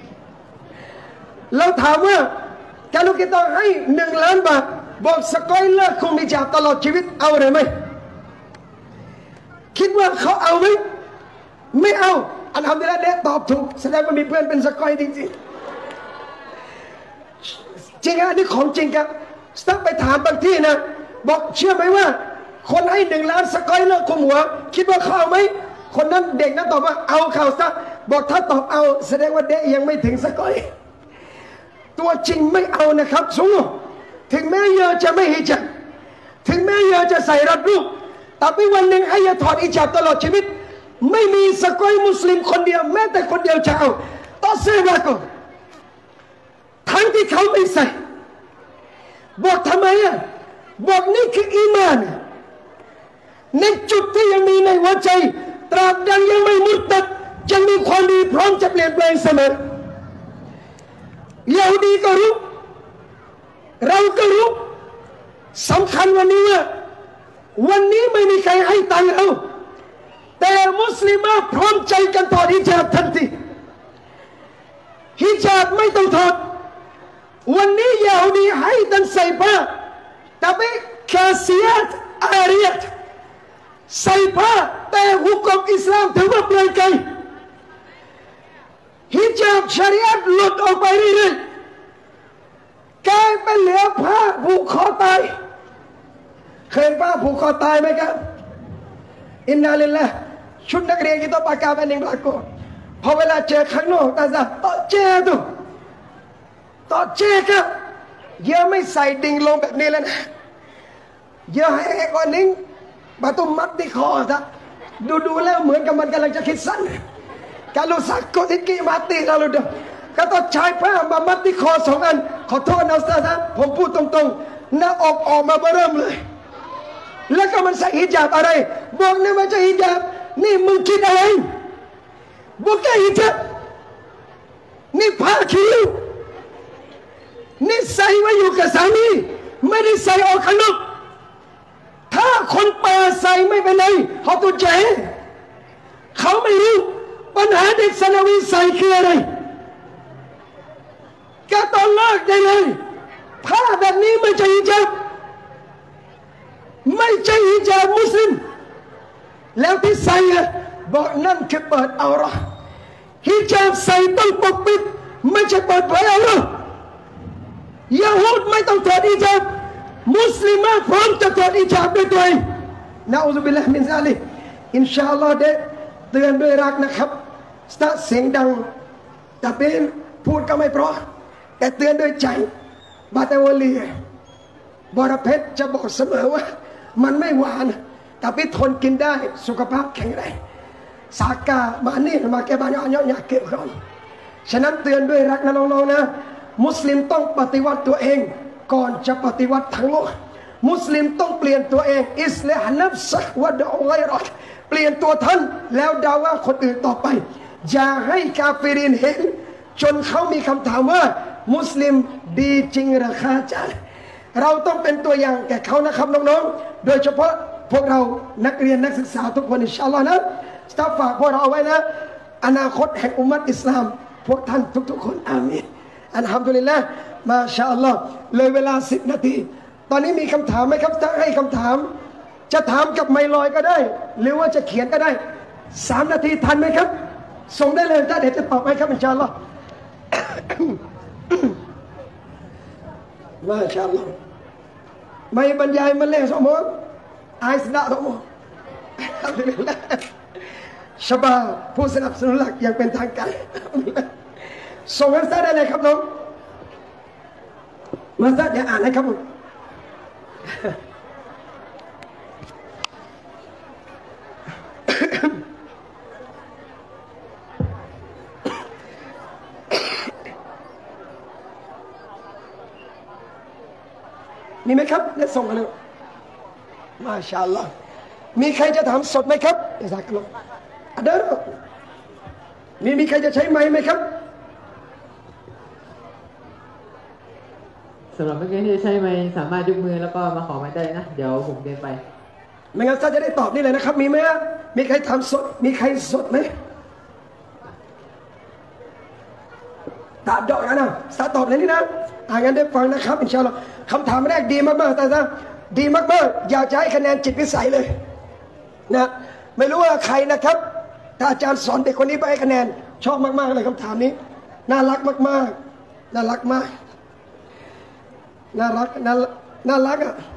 เราถามว่าkalau kita ให้1 ล้านบาทบอกสกอยเลิกคุมฮิญาบตลอดชีวิตเอาหรือไม่คิดว่าเขาเอาไหมไม่เอาอัลฮัมดุลิลละห์เด็กตอบถูกแสดงว่ามีเพื่อนเป็นสกอยจริงๆจริงอันนี้ของจริงครับสตั๊กไปถามบางที่นะบอกเชื่อไหมว่าคนให้1 ล้านสกอยเลิกคุมหัวคิดว่าเขาเอาไหมคนนั้นเด็กนั้นตอบว่าเอาเขาซะบอกถ้าตอบเอาแสดงว่าเด็กยังไม่ถึงสกอยตัวจริงไม่เอานะครับสูงถึงแม้เยอะจะไม่ฮิญาบถึงแม้เยอะจะใส่รัดรูปแต่วันหนึ่งให้ยาถอดฮิญาบตลอดชีวิตไม่มีสกอยมุสลิมคนเดียวแม้แต่คนเดียวจะเอาต่อเสื้อมาก่อนทั้งที่เขาไม่ใส่บอกทำไมอ่ะบอกนี่คืออีมานในจุดที่ยังมีในหัวใจตราบใดยังไม่มุตตัดยังมีความดีพร้อมจะเปลี่ยนแปลงเสมอยาฮูดีก็รู้เราก็รู้สำคัญวันนี้ว่าวันนี้ไม่มีใครให้ตังค์เราแต่มุสลิมพร้อมใจกันถอดฮิญาบทันทีฮิญาบไม่ต้องถอดวันนี้ยาฮูดีให้ตันใส่ผ้าแต่ไม่คาซียตอารียตใส่ผ้าแต่หุกมอิสลามถือว่าเปลือยกายฮิญาบชะรีอะห์หลุดออกไปเรื่อยๆกลายเป็นเหลือผ้าผูกคอตายเคยผ้าผูกคอตายไหมครับอินนาลิลลาห์ชุดนักเรียนkita pakai apa yang berlakuพอเวลาเจอข้างนอกตาซะต่อเจอตุต่อเจอครับเยอะไม่ใส่ดิ่งลงแบบนี้แล้วนะเยอะให้ก่อนนิ่งบาตุมัดที่คอซะดูแล้วเหมือนกับมันกำลังจะคิดสั้นkalau sakut sikit mati kalau dah kata ใช้ผ้ามามัดที่คอสองอันขอโทษนะอุสตาซะผมพูดตรงๆหน้าอกออกมาเริ่มเลยแล้วก็มันใส่ฮิญาบอะไรบอกนี่มันจะฮิญาบนี่มึงคิดอะไรบอกแค่ฮิญาบนี่ผ้าคิ้วนี่ใส่ไว้อยู่กับสามีไม่ได้ใส่ออกข้างนอกถ้าคนป่าใส่ไม่เป็นไรเขาตัวใจเขาไม่รู้ปัญหาเด็กสนวีใส่คืออะไรก็ต้องเลิกได้เลยผ้าแบบนี้ไม่ใช่ฮิญาบไม่ใช่ฮิญาบมุสลิมแล้วที่ใส่บอกนั่นคือเปิดเอาละฮิญาบใส่ต้องปกปิดไม่ใช่เปิดเผยเอาละยะฮูดไม่ต้องถอดฮิญาบมุสลิมพร้อมจะถอดฮิญาบด้วยตัวเองนะอูซุบิลลาฮิมินซาลิกอินชาอัลลอฮ์ได้เตือนด้วยรักนะครับสตาเสียงดังแต่เป็นพูดก็ไม่เพราะแต่เตือนด้วยใจบาตาวลีบรเพชรจะบอกเสมอว่ามันไม่หวานแต่พี่ทนกินได้สุขภาพแข็งแรงสากามานี่มาแก้บ้านย่อยๆเกี่ยวกันฉะนั้นเตือนด้วยรักนะน้องๆนะมุสลิมต้องปฏิวัติตัวเองก่อนจะปฏิวัติทั้งโลกมุสลิมต้องเปลี่ยนตัวเองอิสลาฮ์นัฟซักวะดะอูไกรักเปลี่ยนตัวท่านแล้วด่าว่าคนอื่นต่อไปอย่าให้กาเฟรินเห็นจนเขามีคำถามว่ามุสลิมดีจริงหรือคะอาจารย์เราต้องเป็นตัวอย่างแก่เขานะครับน้องๆโดยเฉพาะพวกเรานักเรียนนักศึกษาทุกคนอินชาอัลลอฮ์นะสตาฟฝากพวกเราเอาไว้นะอนาคตแห่งอุมมัตอิสลามพวกท่านทุกๆคนอามีนอัลฮัมดุลิลละห์มาชาอัลลอฮ์เลยเวลา10 นาทีตอนนี้มีคำถามไหมครับถ้าให้คำถามจะถามกับไมลอยก็ได้หรือว่าจะเขียนก็ได้3 นาทีทันไหมครับส่งได้เลยถ้าเดี๋ยวจะตอบให้ครับอินชาอัลลอฮ์มาชาอัลลอฮ์ไม่บรรยายมันเล่สมองอายสนะสมองชบาผู้สนับสนุนหลักอย่างเป็นทางการส่งให้ได้เลยครับน้องมาซะเดี๋ยวอ่านให้ครับผมมีไหมครับเดี๋ยวส่งกันเลยมาชาอัลลอฮ์มีใครจะถามสดไหมครับอิซาอัลลอฮ์เด้อมีใครจะใช้ไม้ไหมครับสำหรับเมื่อกี้ที่ใช้ไม้สามารถยกมือแล้วก็มาขอไม้ได้นะเดี๋ยวผมเดินไปไม่งั้นจะได้ตอบนี่เลยนะครับมีไหมมีใครถามสดมีใครสดไหมตาดอกนะสาตอบเลยนี่นะงั้นได้ฟังนะครับอินชาอัลลอฮ์คำถามแรกดีมากๆแต่ซะดีมากๆอยากจะให้คะแนนจิตวิสัยเลยนะไม่รู้ว่าใครนะครับถ้าอาจารย์สอนเด็กคนนี้ไปให้คะแนนชอบมากๆเลยคำถามนี้น่ารักมากๆน่ารักมากน่ารักอ่ะ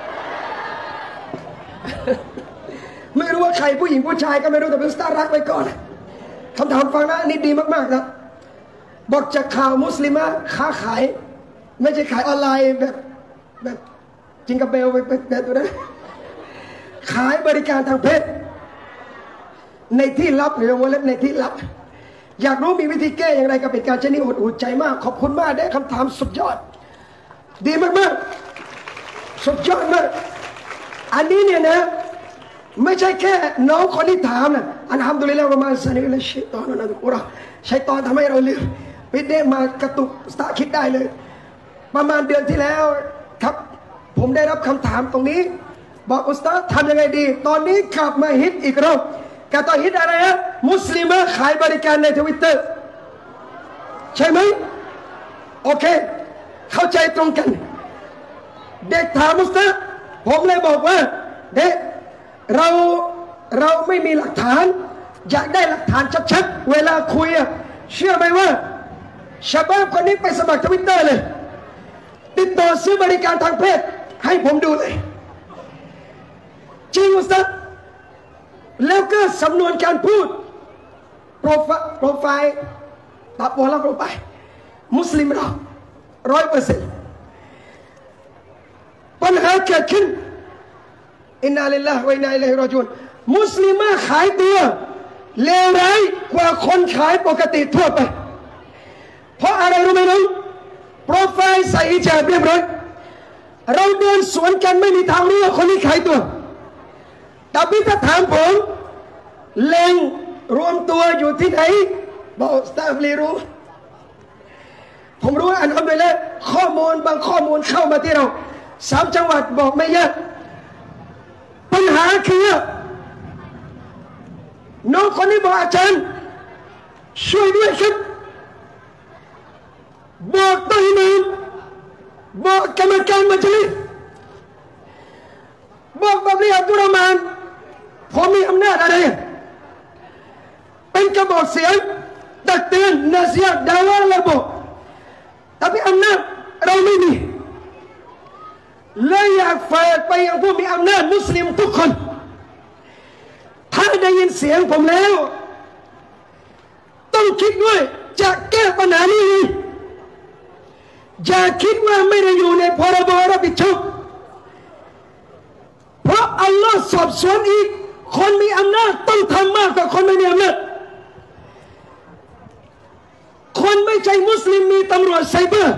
ไม่รู้ว่าใครผู้หญิงผู้ชายก็ไม่รู้แต่เป็นสตาร์รักไว้ก่อนคำถามฟังนะนี่ดีมากๆนะบอกจากข่าวมุสลิมะค้าขายไม่ใช่ขายออนไลน์แบบจิงกับเบลแบบตัวนั้นขายบริการทางเพศในที่ลับหรือวงเล็บในที่ลับอยากรู้มีวิธีแก้อย่างไรกับเหตุการณ์เช่นนี้หดใจมากขอบคุณมากได้คำถามสุดยอดดีมากๆสุดยอดมากอันนี้เนี่ยนะไม่ใช่แค่น้องคนที่ถามนะอัลฮัมดุลิลลาฮ์วะมาซานิลชัยฏอนนะตุกุรอชัยฏอนทำให้เราลืมวิเดมากระตุกสตาร์คิดได้เลยประมาณเดือนที่แล้วครับผมได้รับคำถามตรงนี้บอกอุสตาดทำยังไงดีตอนนี้กลับมาฮิตอีกรอบกระต่อฮิตอะไรฮะมุสลิมขายบริการในทวิตเตอร์ใช่ไหมโอเคเข้าใจตรงกันเด็กถามอุสตาดผมเลยบอกว่าเด็กเราไม่มีหลักฐานอยากได้หลักฐานชัดๆเวลาคุยเชื่อไหมว่าชาวบ้านคนนี้ไปสมัครทวิตเตอร์เลยติดต่อซื้อบริการทางเพศให้ผมดูเลยจริงอุสตาดแล้วก็สำนวนการพูดโปรไฟล์ตับวอลโปรไฟล์มุสลิมเรา100%ปัญหาเกิดขึ้นอินนาลิลลาฮิวะอินนาอิลัยฮิรอญูนมุสลิมขายตัวเลวร้ายกว่าคนขายปกติทั่วไปเพราะอะไรรู้ไหมน้องโปรไฟล์ใส่ฮิญาบเรียบร้อยเราเดินสวนกันไม่มีทางรู้ว่าคนนี้ขายตัวแต่พี่ถ้าถามผมแหล่งรวมตัวอยู่ที่ไหนบอกสตาฟลีรู้ผมรู้อันนั้นไปแล้วข้อมูลบางข้อมูลเข้ามาที่เรา3 จังหวัดบอกไม่ยากปัญหาคือน้องคนนี้บอกอาจารย์ช่วยด้วยครับบอกตัวเองบอกกรรมการมัจลิสบอกบับลีอับดุลรอห์มานผมมีอำนาจอะไรเป็นกระบอกเสียงตักเตือนนาซียะดาวะระบบแต่อำนาจเราไม่มีเลยอยากฝากไปยังผู้มีอำนาจมุสลิมทุกคนถ้าได้ยินเสียงผมแล้วต้องคิดด้วยจะแก้ปัญหานี้อย่าคิดว่าไม่ได้อยู่ในพรบรับผิดชอบเพราะอัลลอฮ์สอบสวนอีกคนมีอำนาจต้องทำมากกว่าคนไม่มีอำนาจคนไม่ใช่มุสลิมมีตำรวจไซเบอร์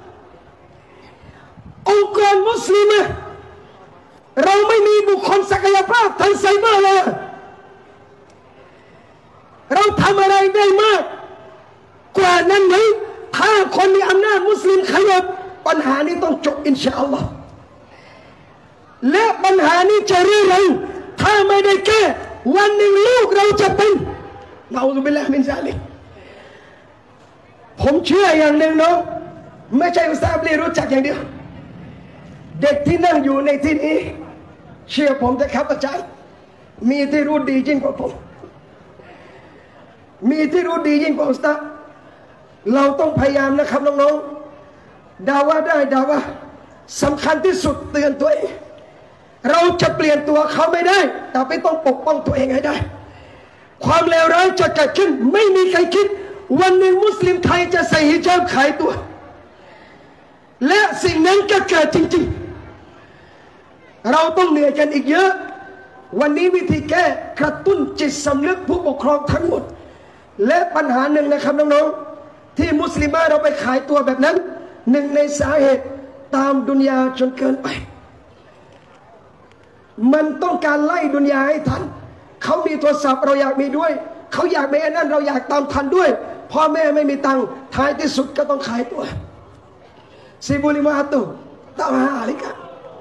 องค์กรมุสลิมเราไม่มีบุคคลศักยภาพทางไซเบอร์เลยเราทำอะไรได้มากกว่านั้นไหมถ้าคนมีอำนาจมุสลิมขยับปัญหานี้ต้องจบอินชาอัลลอฮ์และปัญหานี้จะเรื่อยๆถ้าไม่ได้แก้วันหนึ่งลูกเราจะเป็นนะอูซุบิลลาฮิมินซาลิกผมเชื่ออย่างหนึ่งน้องไม่ใช่อุสตาดลีรู้จักอย่างเดียวเด็กที่นั่งอยู่ในที่นี้เชื่อผมแต่ครับอาจารย์มีที่รู้ดียิ่งกว่าผมมีที่รู้ดียิ่งกว่าอุสตาดเราต้องพยายามนะครับน้องๆดาวะได้ดาวะสำคัญที่สุดเตือนตัวเองเราจะเปลี่ยนตัวเขาไม่ได้แต่ไม่ต้องปกป้องตัวเองให้ได้ความเลวร้ายจะเกิดขึ้นไม่มีใครคิดวันหนึ่งมุสลิมไทยจะใส่ฮิญาบขายตัวและสิ่งนั้นก็เกิดจริงๆเราต้องเหนื่อยกันอีกเยอะวันนี้วิธีแก้กระตุ้นจิตสำนึกผู้ปกครองทั้งหมดและปัญหาหนึ่งนะครับน้องๆที่มุสลิมเราไปขายตัวแบบนั้นหนึ่งในสาเหตุตามดุนยาจนเกินไปมันต้องการไล่ดุนยาให้ทันเขามีโทรศัพท์เราอยากมีด้วยเขาอยากมีอันนั้นเราอยากตามทันด้วยพ่อแม่ไม่มีตังค์ท้ายที่สุดก็ต้องขายตัว1500ตาฮาลิกะ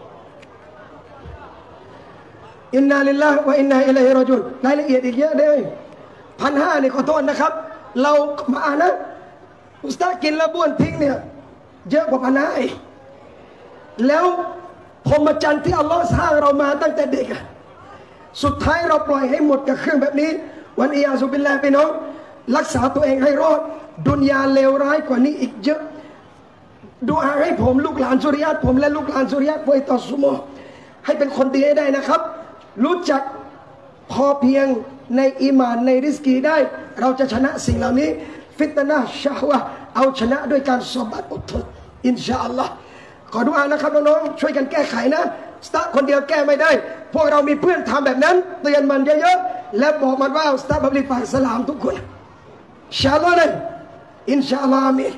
อินนาลิลลาฮิวะอินนาอิลัยฮิรอญูนรายละเอียดอีกเยอะเลย1,500นี่ขอโทษนะครับเรามาอ่านนะอุสตาดกินแล้วบ้วนทิ้งเนี่ยเยอะกว่า1,500อีกแล้วพรหมจรรย์ที่อัลลอฮ์สร้างเรามาตั้งแต่เด็กสุดท้ายเราปล่อยให้หมดกับเครื่องแบบนี้วันอียาซุบิลลาห์พี่น้องรักษาตัวเองให้รอดดุนยาเลวร้ายกว่านี้อีกเยอะดูอาให้ผมลูกหลานสุริยะผมและลูกหลานสุริยะไว้ต่อสุโมให้เป็นคนดีให้ได้นะครับรู้จักพอเพียงในอีหม่านในริสกีได้เราจะชนะสิ่งเหล่านี้ฟิตนะห์ชะฮวะห์เอาชนะด้วยการสบัดอดทนอินชาอัลลอฮ์ขอดุอานะครับน้องๆช่วยกันแก้ไขนะสตาร์คนเดียวแก้ไม่ได้พวกเรามีเพื่อนทำแบบนั้นเตือนมันเยอะๆและบอกมันว่าอุสตาบับลีฝากสลามทุกคนอินชาอัลลอฮ์เลยอินชาอัลลอฮ์อามีน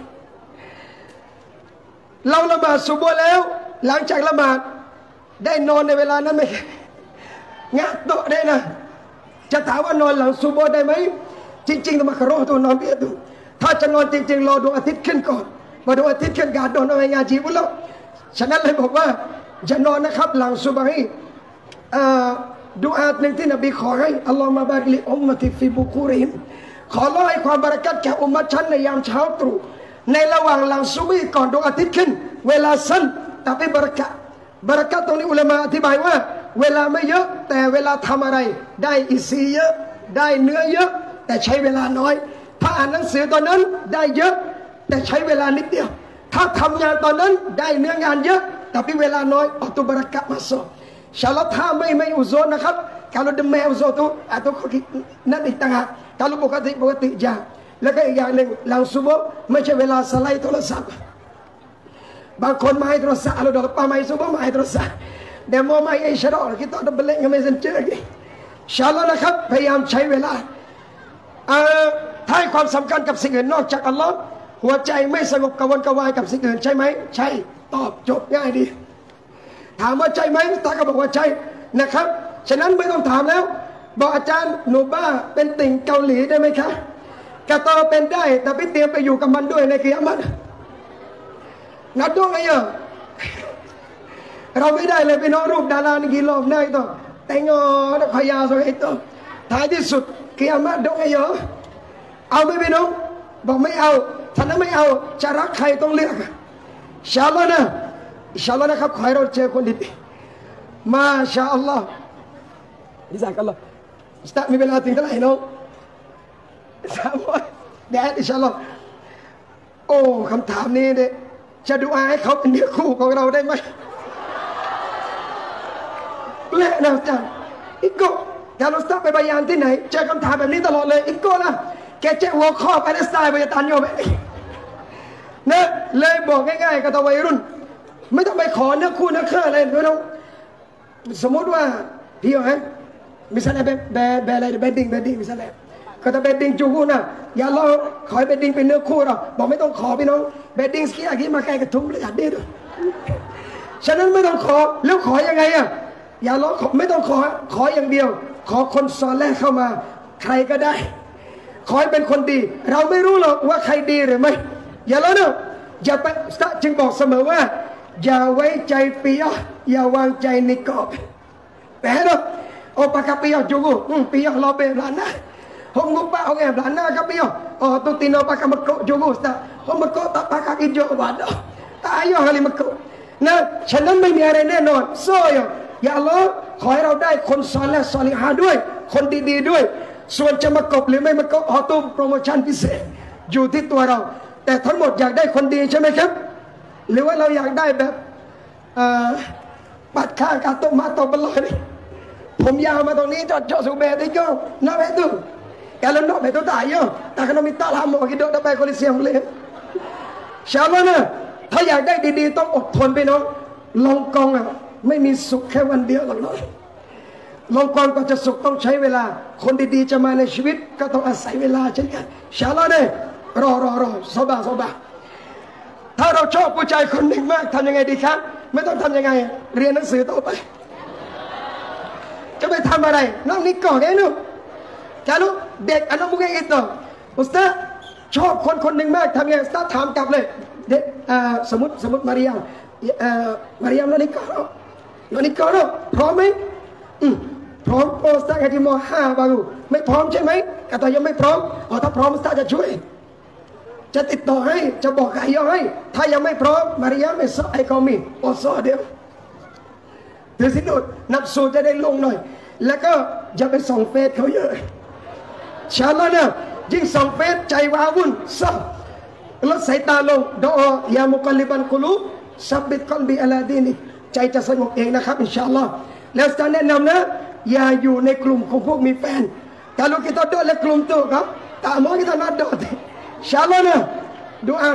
เราละหมาดซุบฮ์แล้วหลังจากละหมาดได้นอนในเวลานั้นไหมงะโตได้นะจะถามว่านอนหลังซุบฮ์ได้ไหมจริงๆต้องมาคารอตัวนอนเบียดดูถ้าจะนอนจริงๆรอดวงอาทิตย์ขึ้นก่อนมาดวงอาทิตย์ขึ้นกาดโดนเอางานจีบุแล้วฉะนั้นเลยบอกว่าจะนอนนะครับหลังซุบฮ์ดูอาหนึ่งที่นบีขอให้อัลลอฮฺมาบาริลิอุมมะติฟิบุคูริมขอร้องให้ความบารักัตแก่อุมมะฉันในยามเช้าตรู่ในระหว่างหลังซุบฮ์ก่อนดวงอาทิตย์ขึ้นเวลาสั้นแต่เป็นบารักัตตรงนี้อุลามะอธิบายว่าเวลาไม่เยอะแต่เวลาทำอะไรได้อิซีเยอะได้เนื้อเยอะแต่ใช้เวลาน้อยถ้าอ่านหนังสือตอนนั้นได้เยอะแต่ใช้เวลานิดเดียวถ้าทำงานตอนนั้นได้เนื้องานเยอะแต่เป็นเวลาน้อยอัตุบารักัตมาสอบชาลถ้าไม่อุโซนนะครับ kalau demi uzo tu atauนั่นอีกต่างหาก kalau ปกติยาแล้วก็อีกอย่างหนึ่งหลังซุบฮ์ไม่ใช่เวลาสไลด์โทรศัพท์บางคนมาให้โทรศัพท์เราดอกป้าไม่ซุบฮ์มาให้โทรศัพท์เดี๋ยวมาไม่ไอ้ชะรอkita ada beli nge messenger นี่ชาลนะครับพยายามใช้เวลาถ้าให้ความสำคัญกับสิ่งอื่นนอกจากอัลลอฮ์หัวใจไม่สงบกระวนกระวายกับสิ่งอื่นใช่ไหมใช่ตอบจบง่ายดีถามว่าใช่ไหมตาก็บอกว่าใช่นะครับฉะนั้นไม่ต้องถามแล้วบอกอาจารย์หนูบ้าเป็นติ่งเกาหลีได้ไหมคะกระตอเป็นได้แต่พี่เตรียมไปอยู่กับมันด้วยในกิยามะฮ์นัดด้วยไงอ่ะเราไม่ได้เลยไปน้องรูปดาราในกิโลบได้ต่อแต่งอนักขยาสวยต่อท้ายที่สุดกิยามะฮ์ด้วยไงอ่ะเอาไม่ไปน้องบอกไม่เอาท่านนั้นไม่เอาจะรักใครต้องเลือกอินชาอัลลอฮ์นะอินชาอัลลอฮ์นะครับขอให้เราเจอคนดีๆมาชาอัลลอฮ์อิสาอัลลอฮ์สตาร์มีเวลาถึงเท่าไหร่น้อง300แดดอินชาอัลลอฮ์โอ้คำถามนี้เนี่ยจะดูอาให้เขาเป็นเนื้อคู่ของเราได้ไหมแปลกนะอาจารย์อีกโก้kalauสตาร์ไปบายานที่ไหนเจอคำถามแบบนี้ตลอดเลยอีกโก้นะแกเจ๊หัวข้อไปในสไตล์บริษัทโยแบบนี้นะเลยบอกง่ายๆกับตัววัยรุ่นไม่ต้องไปขอเนื้อคู่เนื้อเครืออะไรไม่ต้องสมมติว่าพี่เหรอmisalnya bedding misalnya kata bedding cukupนะอย่ารอขอให้ bedding เป็นเนื้อคู่เราบอกไม่ต้องขอพี่น้อง bedding สกี้อากี้มาแกกระทุ้งเลยอยากได้ด้วยฉะนั้นไม่ต้องขอแล้วขอยังไงอ่ะอย่ารอไม่ต้องขออย่างเดียวขอคนซอแรกเข้ามาใครก็ได้ขอให้เป็นคนดีเราไม่รู้หรอกว่าใครดีหรือไม่อย่าแล้วนะอย่าไปจึงบอกเสมอว่าอย่าไว้ใจปียะอย่าวางใจในกรอบแต่เนาะoh pakai piyah juga piyah lebih belana hong lupa orang belana ke piyah oh tu tino pakai mekuk juga ustaz hong mekuk tak pakai hijau wadah tak ayah kali mekuk nah ฉะนั้นไม่มีอะไรแน่นอนโซ่อย่าอัลลอฮ์ขอให้เราได้คนซอลิฮ์ซอลิฮะด้วยคนดีๆด้วยส่วนจะมากบหรือไม่มากบตู้โปรโมชั่นพิเศษอยู่ที่ตัวเราแต่ทั้งหมดอยากได้คนดีใช่ไหมครับหรือว่าเราอยากได้แบบปัดข้างกาโตมาโตบลอยผมยาวมาตรงนี้จอดสุเบตอีกก็น่าไปดูkalau nak betul tak ya tak kena minta lama hidup dapat kondisi yang boleh ชาวบ้านนะถ้าอยากได้ดีๆต้องอดทนไปน้องลองกองอ่ะไม่มีสุขแค่วันเดียวหรอกน้องลองกองก็จะสุขต้องใช้เวลาคนดีๆจะมาในชีวิตก็ต้องอาศัยเวลาเช่นกันชาวบ้านเนี่ยรอซอบะถ้าเราชอบผู้ชายคนหนึ่งมากทำยังไงดีครับไม่ต้องทำยังไงเรียนหนังสือต่อไปจะไปทำอะไรน้องนิกก่อนไงนุ๊กkalauเด็กanak mungkin itu ustazชอบคนหนึ่งมากทำยังไงustazถามกลับเลยเด็กสมมติมาริยามแล้วนิกก่อนพร้อมไหมพร้อมustazแค่ที่ม.5 baruไม่พร้อมใช่ไหมกataยังไม่พร้อมถ้าพร้อมustazจะช่วยจะติดต่อให้จะบอกกับayahให้ถ้ายังไม่พร้อมมาริยามไม่สอนเขามีสอนเดียวถือสินุดนับสูตรจะได้ลงหน่อยแล้วก็อย่าไปส่องเฟซเขาเยอะชาลอนะยิ่งส่องเฟซใจว้าวุ่นซับลดสายตาลงดออยามุกลิบันกุลูซับบิดกอลบีอัลาดีนีใจจะสงบเองนะครับอินชาอัลลอฮ์แล้วจะแนะนำนะอย่าอยู่ในกลุ่มของพวกมีแฟนkalau kita duduk dalam kelum tu kan tak mau kita nak duduk insyaallahนะdoa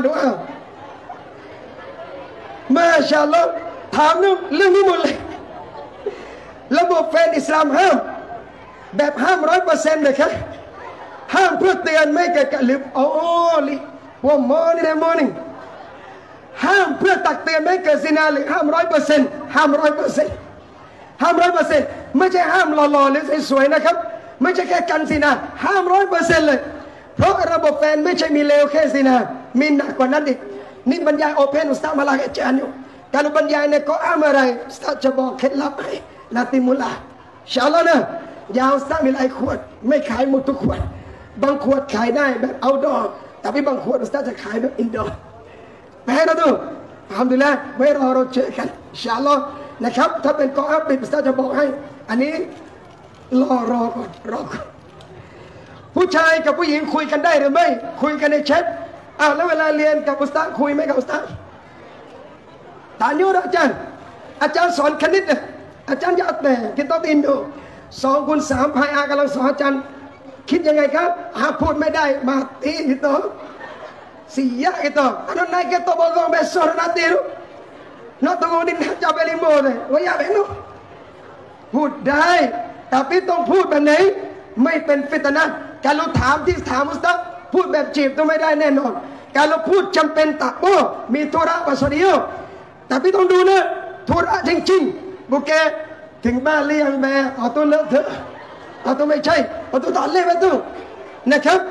Masya Allah ถามเรื่องนี้หมดเลยระบบแฟนอิสลามห้ามแบบห้าม100%เลยครับห้ามเพื่อเตือนไม่เกิดการลืมลิว่ามอนี่นะมอนี่ห้ามเพื่อตักเตือนไม่เกิดซินาหรือห้าม100%ห้าม100%ห้าม100%ไม่ใช่ห้ามหล่อๆหรือสวยๆนะครับไม่ใช่แค่กันซินาห้าม100%เลยเพราะระบบแฟนไม่ใช่มีเลวแค่ซินามีหนักกว่านั้นอีกนี่บรรยายโอเพนอุสตามาลาอาจารย์อยู่การบรรยายในก็อ้ามอะไรอุสตาจะบอกเคล็ดลับให้ลาติมุลาอินชาอัลลอฮ์นะยาวอุสตามีหลายขวดไม่ขายหมดทุกขวดบางขวดขายได้แบบเอาดอแต่บางขวดอุสตาจะขายแบบอินดอร์ไปให้เราดูอัลฮัมดุลิลละห์ไว้รอเราเจอกันอินชาอัลลอฮ์นะครับถ้าเป็นก็อ้าปิดอุสตาจะบอกให้อันนี้รอก่อนผู้ชายกับผู้หญิงคุยกันได้หรือไม่คุยกันในแชทแล้วเวลาเรียนกับอุสตาคุยไหมกับอุสตาตานยูนะอาจารย์สอนคณิตเนี่ยอาจารย์อยากแต่คิดต้องอินดู2 คูณ 3 พายกำลังสอนอาจารย์คิดยังไงครับพูดไม่ได้มาตีgitu siya gitu ano naik gitu bogong besok nanti tu nak tunggu di nak capai 5 tu waya beno พูดได้แต่ต้องพูดแบบไหนไม่เป็นฟิตนะการเราถามอุสตาพูดแบบจีบต้องไม่ได้แน่นอนการเราพูดจำเป็นตักโมีธุระประสเดียวแต่ต้องดูนะธุระจริงๆบุกแกถึงบ้านเลี้ยงแม่เอาตัวเลอะเถอะเอาตัวไม่ใช่เอาตัวต่อเล่ไปตัวนะครับ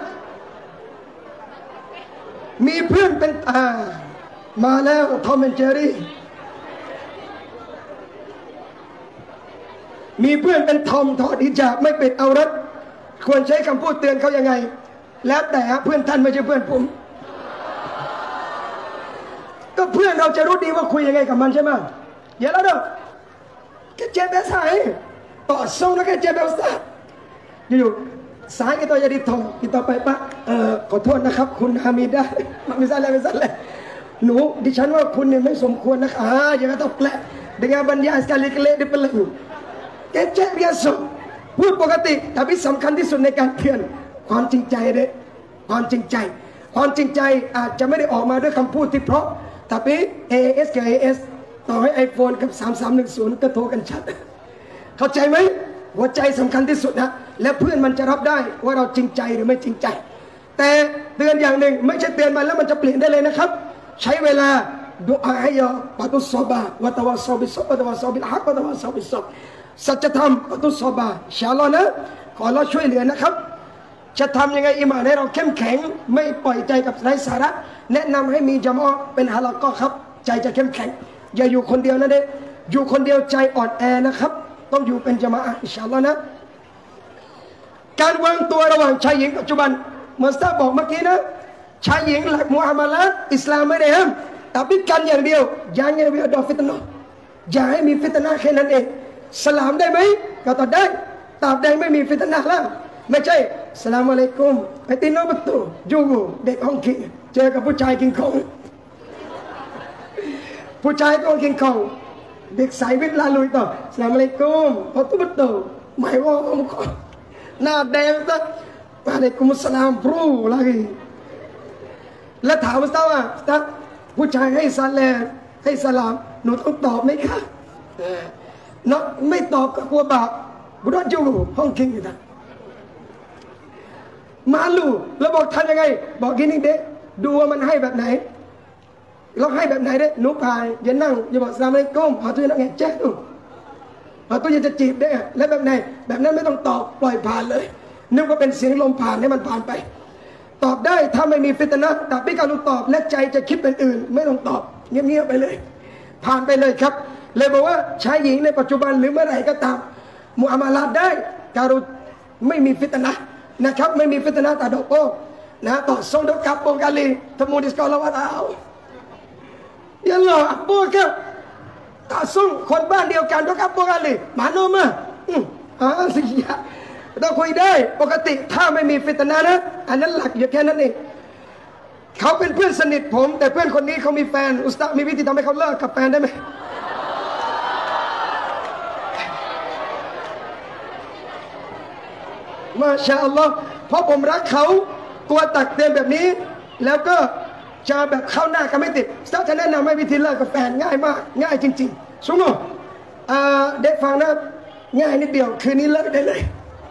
มีเพื่อนเป็นมาแล้วทอมแอนด์เจอรี่มีเพื่อนเป็นทอมถอดฮิญาบไม่ปิดเอารัดควรใช้คำพูดเตือนเขายังไงแล้วแต่เพื่อนท่านไม่ใช่เพื่อนผมก็เพื่อนเราจะรู้ดีว่าคุยยังไงกับมันใช่ไหมอย่าแล้วเด้อแกเจ็บแบบสายต่อสู้แล้วแกเจ็บแบบสายอยู่สายkita jadi tong kitaไปปะขอโทษนะครับคุณฮามิดะไม่ใช่เลยหนูดิฉันว่าคุณเนี่ยไม่สมควรนะคะอย่างนั้นต้องแปลdenganบรรยาย sekali kelek di pelan kecek biasaพูดปกติแต่ที่สำคัญที่สุดในการเตือนความจริงใจเด้ความจริงใจอาจจะไม่ได้ออกมาด้วยคำพูดที่เพราะแต่พี่ AS กับ AS ต่อให้ iPhone กับ3310ก็โทรกันชัดเข้าใจไหมหัวใจสำคัญที่สุดนะและเพื่อนมันจะรับได้ว่าเราจริงใจหรือไม่จริงใจแต่เตือนอย่างหนึ่งไม่ใช่เตือนมันแล้วมันจะเปลี่ยนได้เลยนะครับใช้เวลาดุอาให้ยาปะตุสบะวะตะวะซอบิศวะตะวะซอบิลฮักวะตะวะซอบิศสัจธรรมปะตุสบะอินชาอัลลอฮ์นะขอเราช่วยเหลือนะครับจะทำยังไงอิหม่านให้เราเข้มแข็งไม่ปล่อยใจกับไร้สาระแนะนำให้มีญะมาอะห์เป็นฮะละกอครับใจจะเข้มแข็งอย่าอยู่คนเดียวนะเด้อยู่คนเดียวใจอ่อนแอนะครับต้องอยู่เป็นญะมาอะห์อินชาอัลลอฮ์นะการวางตัวระหว่างชายหญิงปัจจุบันเหมือนสตาบอกเมื่อกี้นะชายหญิงหลักมุอามาละห์อิสลามไม่ได้ห้ามแต่ปิดกันอย่างเดียวอย่างเดียวดอฟิตนะห์อย่าให้มีฟิตนะห์แค่นั้นเองสลามได้ไหมก็ตอบได้ตอบได้ไม่มีฟิตนะห์แล้วไม่ใช่สลามอะลัยกุมไปตินโนบัตตุอยู่เด็กห้องกินเจอกับผู้ชายกินของผู้ชายก็กินของเด็กสายวิทย์ลาลุยต่อสลามอะลัยกุมพอตุบัตตุหมายว่ามุขหน้าแดงซะวะอะลัยกุมุสสลามพรูลากีแล้วถามว่าผู้ชายให้ซาเลให้สลามหนูต้องตอบไหมคะเนาะไม่ตอบก็กลัวบาปบุรุษอยู่ห้องกินกันนะมาลูแล้วบอกทำยังไงบอกกินนี่เด็กดูว่ามันให้แบบไหนเราให้แบบไหนเด็กหนูพายอย่านั่งอย่าบอกสลามเลยก้มเอาตัวนั่งไงแจ๊ดูเอาตัวยังจะจีบได้แล้วแบบไหนแบบนั้นไม่ต้องตอบปล่อยผ่านเลยนึกว่าเป็นเสียงลมผ่านให้มันผ่านไปตอบได้ถ้าไม่มีฟิตนะห์แต่พี่การตอบและใจจะคิดเป็นอื่นไม่ต้องตอบเงียบๆไปเลยผ่านไปเลยครับเลยบอกว่าชายหญิงในปัจจุบันหรือเมื่อไหร่ก็ตามมุอามาลาดได้การุไม่มีฟิตนะห์นะครับไม่มีฟิตนะห์แต่ดอกโป้นะต่อส่งดอกกับโปกาลีทมูดิสกอลาวะเอาอย่าหลอกโป้ครับต่อส่งคนบ้านเดียวกันดอกกับโปกาลีมาโนมาสิยาเราคุยได้ปกติถ้าไม่มีฟิตนะห์นะอันนั้นหลักอยู่แค่นั้นเองเขาเป็นเพื่อนสนิทผมแต่เพื่อนคนนี้เขามีแฟนอุสตามีวิธีทำให้เขาเลิกกับแฟนได้ไหมมาชาอัลลอฮ์เพราะผมรักเขากลัวตักเตือนแบบนี้แล้วก็จะแบบเข้าหน้ากันไม่ติดอุสตาจะแนะนำให้วิธีเลิกกับแฟนง่ายมากง่ายจริงๆสมมติเด็กฟังนะง่ายนิดเดียวคืนนี้เลิกได้เลย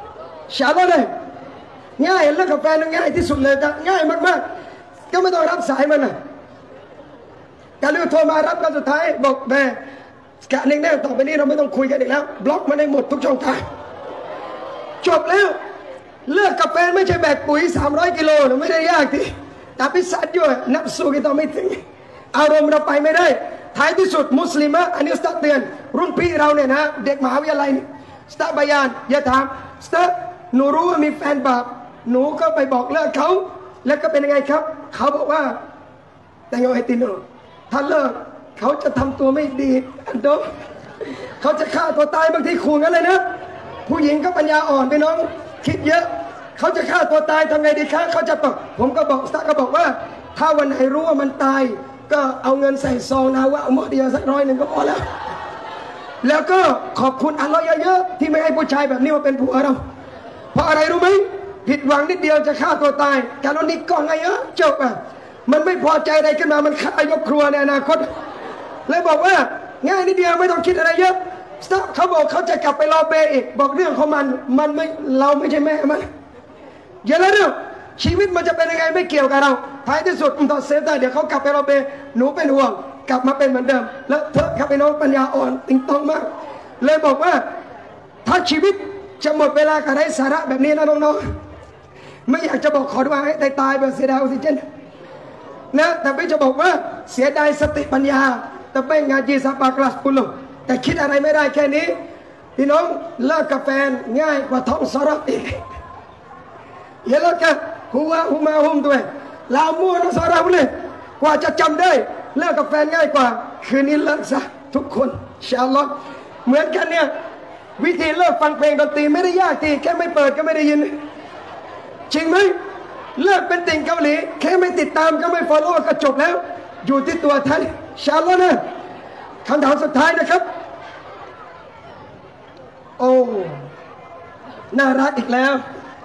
ชาลอเลยง่ายเลิกกับแฟนง่ายที่สุดเลยจะง่ายมากๆก็ไม่ต้องรับสายมันนะการที่โทรมารับกันสุดท้ายบอกแม่กะแน่ๆต่อไปนี้เราไม่ต้องคุยกันอีกแล้วบล็อกมันให้หมดทุกช่องทางจบแล้วเลิกกับแฟนไม่ใช่แบกปุ๋ย300 กิโลนะไม่ได้ยากทีแต่พิสัตอยู่นับสู้กันต่อไม่ถึงอารมณ์เราไปไม่ได้ท้ายที่สุดมุสลิมะอันนี้สตาร์เตือนรุ่นพี่เราเนี่ยนะเด็กมหาวิทยาลัยสตาร์บายานอย่าถามสตาร์หนูรู้ว่ามีแฟนบาปหนูก็ไปบอกเลิกเขาแล้วก็เป็นยังไงครับเขาบอกว่าแต่งงานไอติโนถ้าเลิกเขาจะทำตัวไม่ดีอันโดเขาจะฆ่าตัวตายบางทีขู่งั้นเลยนะผู้หญิงก็ปัญญาอ่อนไปน้องคิดเยอะเขาจะฆ่าตัวตายทำไงดีคะเขาจะตอบผมก็บอกสตาร์ก็บอกว่าถ้าวันไหนรู้ว่ามันตายก็เอาเงินใส่ซองนะว่าเอาหม้อเดียวสัก100ก็พอแล้วก็ขอบคุณอัลลอฮ์เยอะๆที่ไม่ให้ผู้ชายแบบนี้มาเป็นผัวเราเพราะอะไรรู้ไหมผิดหวังนิดเดียวจะฆ่าตัวตายการลนี้ก็ไงจบมันไม่พอใจอะไรขึ้นมามันฆ่ายกครัวในอนาคตเลยบอกว่าง่ายนิดเดียวไม่ต้องคิดอะไรเยอะเขาบอกเขาจะกลับไปรอเบอีกบอกเรื่องของมันไม่เราไม่ใช่แม่มันอย่าแล้วเรื่องชีวิตมันจะเป็นยังไงไม่เกี่ยวกับเราท้ายที่สุดต่อเซฟได้เดี๋ยวเขากลับไปรอเบหนูเป็นห่วงกลับมาเป็นเหมือนเดิมแล้วเธอครับไปน้องปัญญาอ่อนติงตองมากเลยบอกว่าถ้าชีวิตจะหมดเวลากับไร้สาระแบบนี้นะน้องๆไม่อยากจะบอกขอว่าให้ตายแบบเสียดายออกซิเจนนะแต่ไม่จะบอกว่าเสียดายสติปัญญาแต่ไม่งานจีสับปากลาสปุลแต่คิดอะไรไม่ได้แค่นี้พี่น้องเลิกกับแฟนง่ายกว่าท้องสรับอีกอย่าเลิกกันหัวหุมาหุมด้วยลามัวน้องสรับเลยกว่าจะจำได้เลิกกับแฟนง่ายกว่าคืนนี้เลิกซะทุกคนอินชาอัลลอฮ์เหมือนกันเนี่ยวิธีเลิกฟังเพลงดนตรีไม่ได้ยากทีแค่ไม่เปิดก็ไม่ได้ยินจริงไหมเลิกเป็นติ่งเกาหลีแค่ไม่ติดตามก็ไม่ฟอลโล่ก็จบแล้วอยู่ที่ตัวท่านอินชาอัลลอฮ์นะคำถามสุดท้ายนะครับโอ้น่ารักอีกแล้ว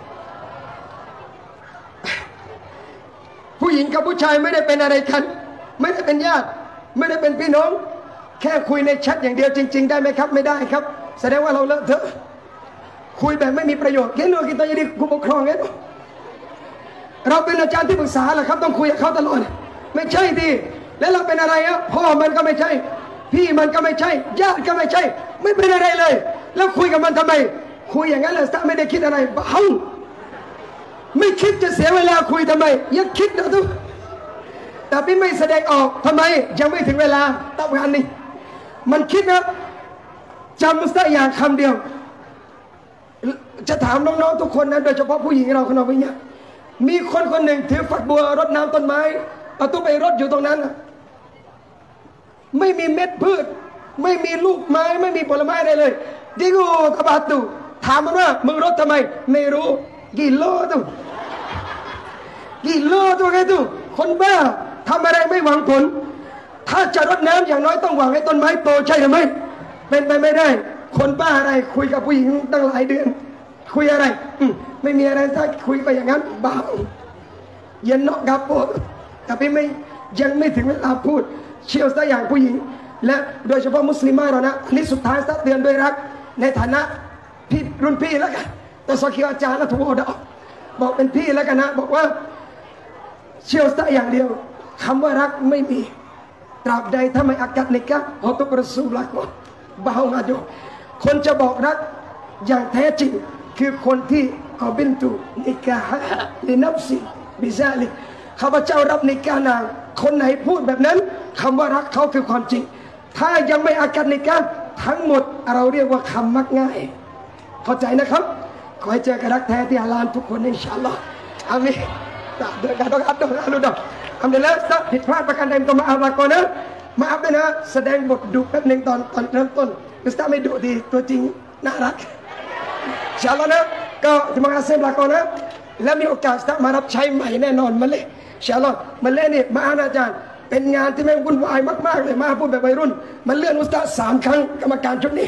ผู้หญิงกับผู้ชายไม่ได้เป็นอะไรกันไม่ได้เป็นญาติไม่ได้เป็นพี่น้องแค่คุยในแชทอย่างเดียวจริงๆได้ไหมครับไม่ได้ครับแสดงว่าเราเลอะเทอะคุยแบบไม่มีประโยชน์แค่เรื่องกินตัวยีดีกูปกครองไงเราเป็นอาจารย์ที่ปรึกษาแหละครับต้องคุยกับเขาตลอดไม่ใช่ดิแล้วเราเป็นอะไรพ่อมันก็ไม่ใช่พี่มันก็ไม่ใช่ญาติก็ไม่ใช่ไม่เป็นอะไรเลยแล้วคุยกับมันทำไมคุยอย่างนั้นเลยไม่ได้คิดอะไรบ้าไม่คิดจะเสียเวลาคุยทำไมยังคิดนะทุกแต่พี่ไม่แสดงออกทำไมยังไม่ถึงเวลาต้องการนี่มันคิดนะจำสักอย่างคำเดียวจะถามน้องๆทุกคนนะโดยเฉพาะผู้หญิงเราคนนี้มีคนคนหนึ่งถือฝักบัวรดน้ำต้นไม้เอาตู้ไปรดอยู่ตรงนั้นไม่มีเม็ดพืชไม่มีลูกไม้ไม่มีผลไม้อะไรเลยดิโก้ตะบาตุถามมันว่ามึงรดทำไมไม่รู้กี่โลตุกี่โลตัวไงตุคนบ้าทำอะไรไม่หวังผลถ้าจะรดน้ำอย่างน้อยต้องหวังให้ต้นไม้โตใช่หรือไม่เป็นไปไม่ได้คนบ้าอะไรคุยกับผู้หญิงตั้งหลายเดือนคุยอะไรไม่มีอะไรถ้าคุยไปอย่างนั้นบ้าเย็นนอกกับโปแต่พี่ไม่ยังไม่ถึงเวลาพูดเชี่ยวซะอย่างผู้หญิงและโดยเฉพาะมุสลิมเรานะนี่สุดท้ายสักเตือนด้วยรักในฐานะพี่รุ่นพี่แล้วกันแต่สกิลอาจารย์นะทุกคนบอกเป็นพี่แล้วกันนะบอกว่าเชี่ยวซะอย่างเดียวคำว่ารักไม่มีตราบใดถ้าไม่อากัดนิกะฮอตุกรสูลักบ่าวงาดูคนจะบอกรักอย่างแท้จริงคือคนที่กอบินตุนิกะฮะลินับซิบิซาลิข้าพเจ้ารับนิกะนางคนไหนพูดแบบนั้นคำว่ารักเขาคือความจริงถ้ายังไม่อากัดนิกะทั้งหมดเราเรียกว่าคำมักง่ายเข้าใจนะครับขอให้เจอกับรักแท้ที่อาลานทุกคนอินชาอัลลอฮ์อามีนเดินกันต้องอัดต้องอัดต้องทำได้แล้วถ้าผิดพลาดประการใดต้องมาอาลาก่อนนะมาอัพด้วยนะแสดงบทดุแป๊บหนึ่งตอนเริ่มต้นมิสเตอร์ไม่ดุดีตัวจริงน่ารักอินชาอัลลอฮ์นะก็terima kasih belakangก่อนนะแล้วมีโอกาสจะมารับใช้ใหม่แน่นอนมาเลยอินชาอัลลอฮ์มาเล่นนี่มาอาจารย์เป็นงานที่แม่งวุ่นวายมากๆเลยมาพูดแบบวัยรุ่นมันเลื่อนอุสตา3 ครั้งกรรมการชุดนี้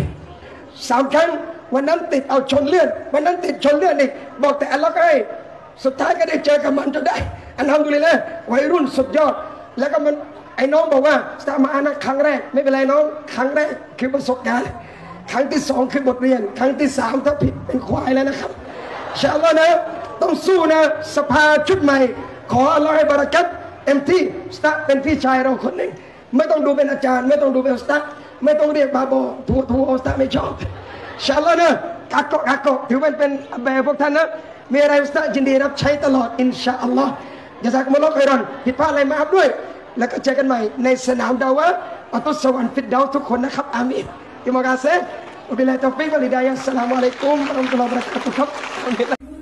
3 ครั้งวันนั้นติดเอาชนเลื่อนวันนั้นติดชนเลื่อนอีกบอกแต่อัลลอฮ์ก็ให้สุดท้ายก็ได้เจอกับมันจนได้อัลฮัมดุลิลละห์วัยรุ่นสุดยอดแล้วก็มันไอ้น้องบอกว่าสตามาอานะครั้งแรกไม่เป็นไรน้องครั้งแรกคือประสบการณ์ครั้งที่2คือบทเรียนครั้งที่3ถ้าผิดเป็นควายแล้วนะครับอินชาอัลลอฮ์นะต้องสู้นะสภาชุดใหม่ขออัลลอฮ์ให้บารักัตเต็มที่สตาเป็นพี่ชายเราคนหนึ่งไม่ต้องดูเป็นอาจารย์ไม่ต้องดูเป็นอุสตาไม่ต้องเรียกบาโบทูอุสตาไม่ชอบอินชาอัลลอฮ์นะกักโกถือเป็นแบบพวกท่านนะมีอะไรอุสตายินดีรับใช้ตลอดอินชาอัลลอฮ์จะสักมุลลอฮ์ไครอนผิดพลาดอะไรมาอัพด้วยแล้วก็เจอกันใหม่ในสนามดาวะอัตุสวรรค์ฟิดดาวทุกคนนะครับอามีนอิมากาเซวะบิลลาฮิตอฟิกวัลฮิดายะฮ์อัสสลามุอะลัยกุมวะเราะห์มะตุลลอฮิวะบะเราะกาตุฮ์ครับ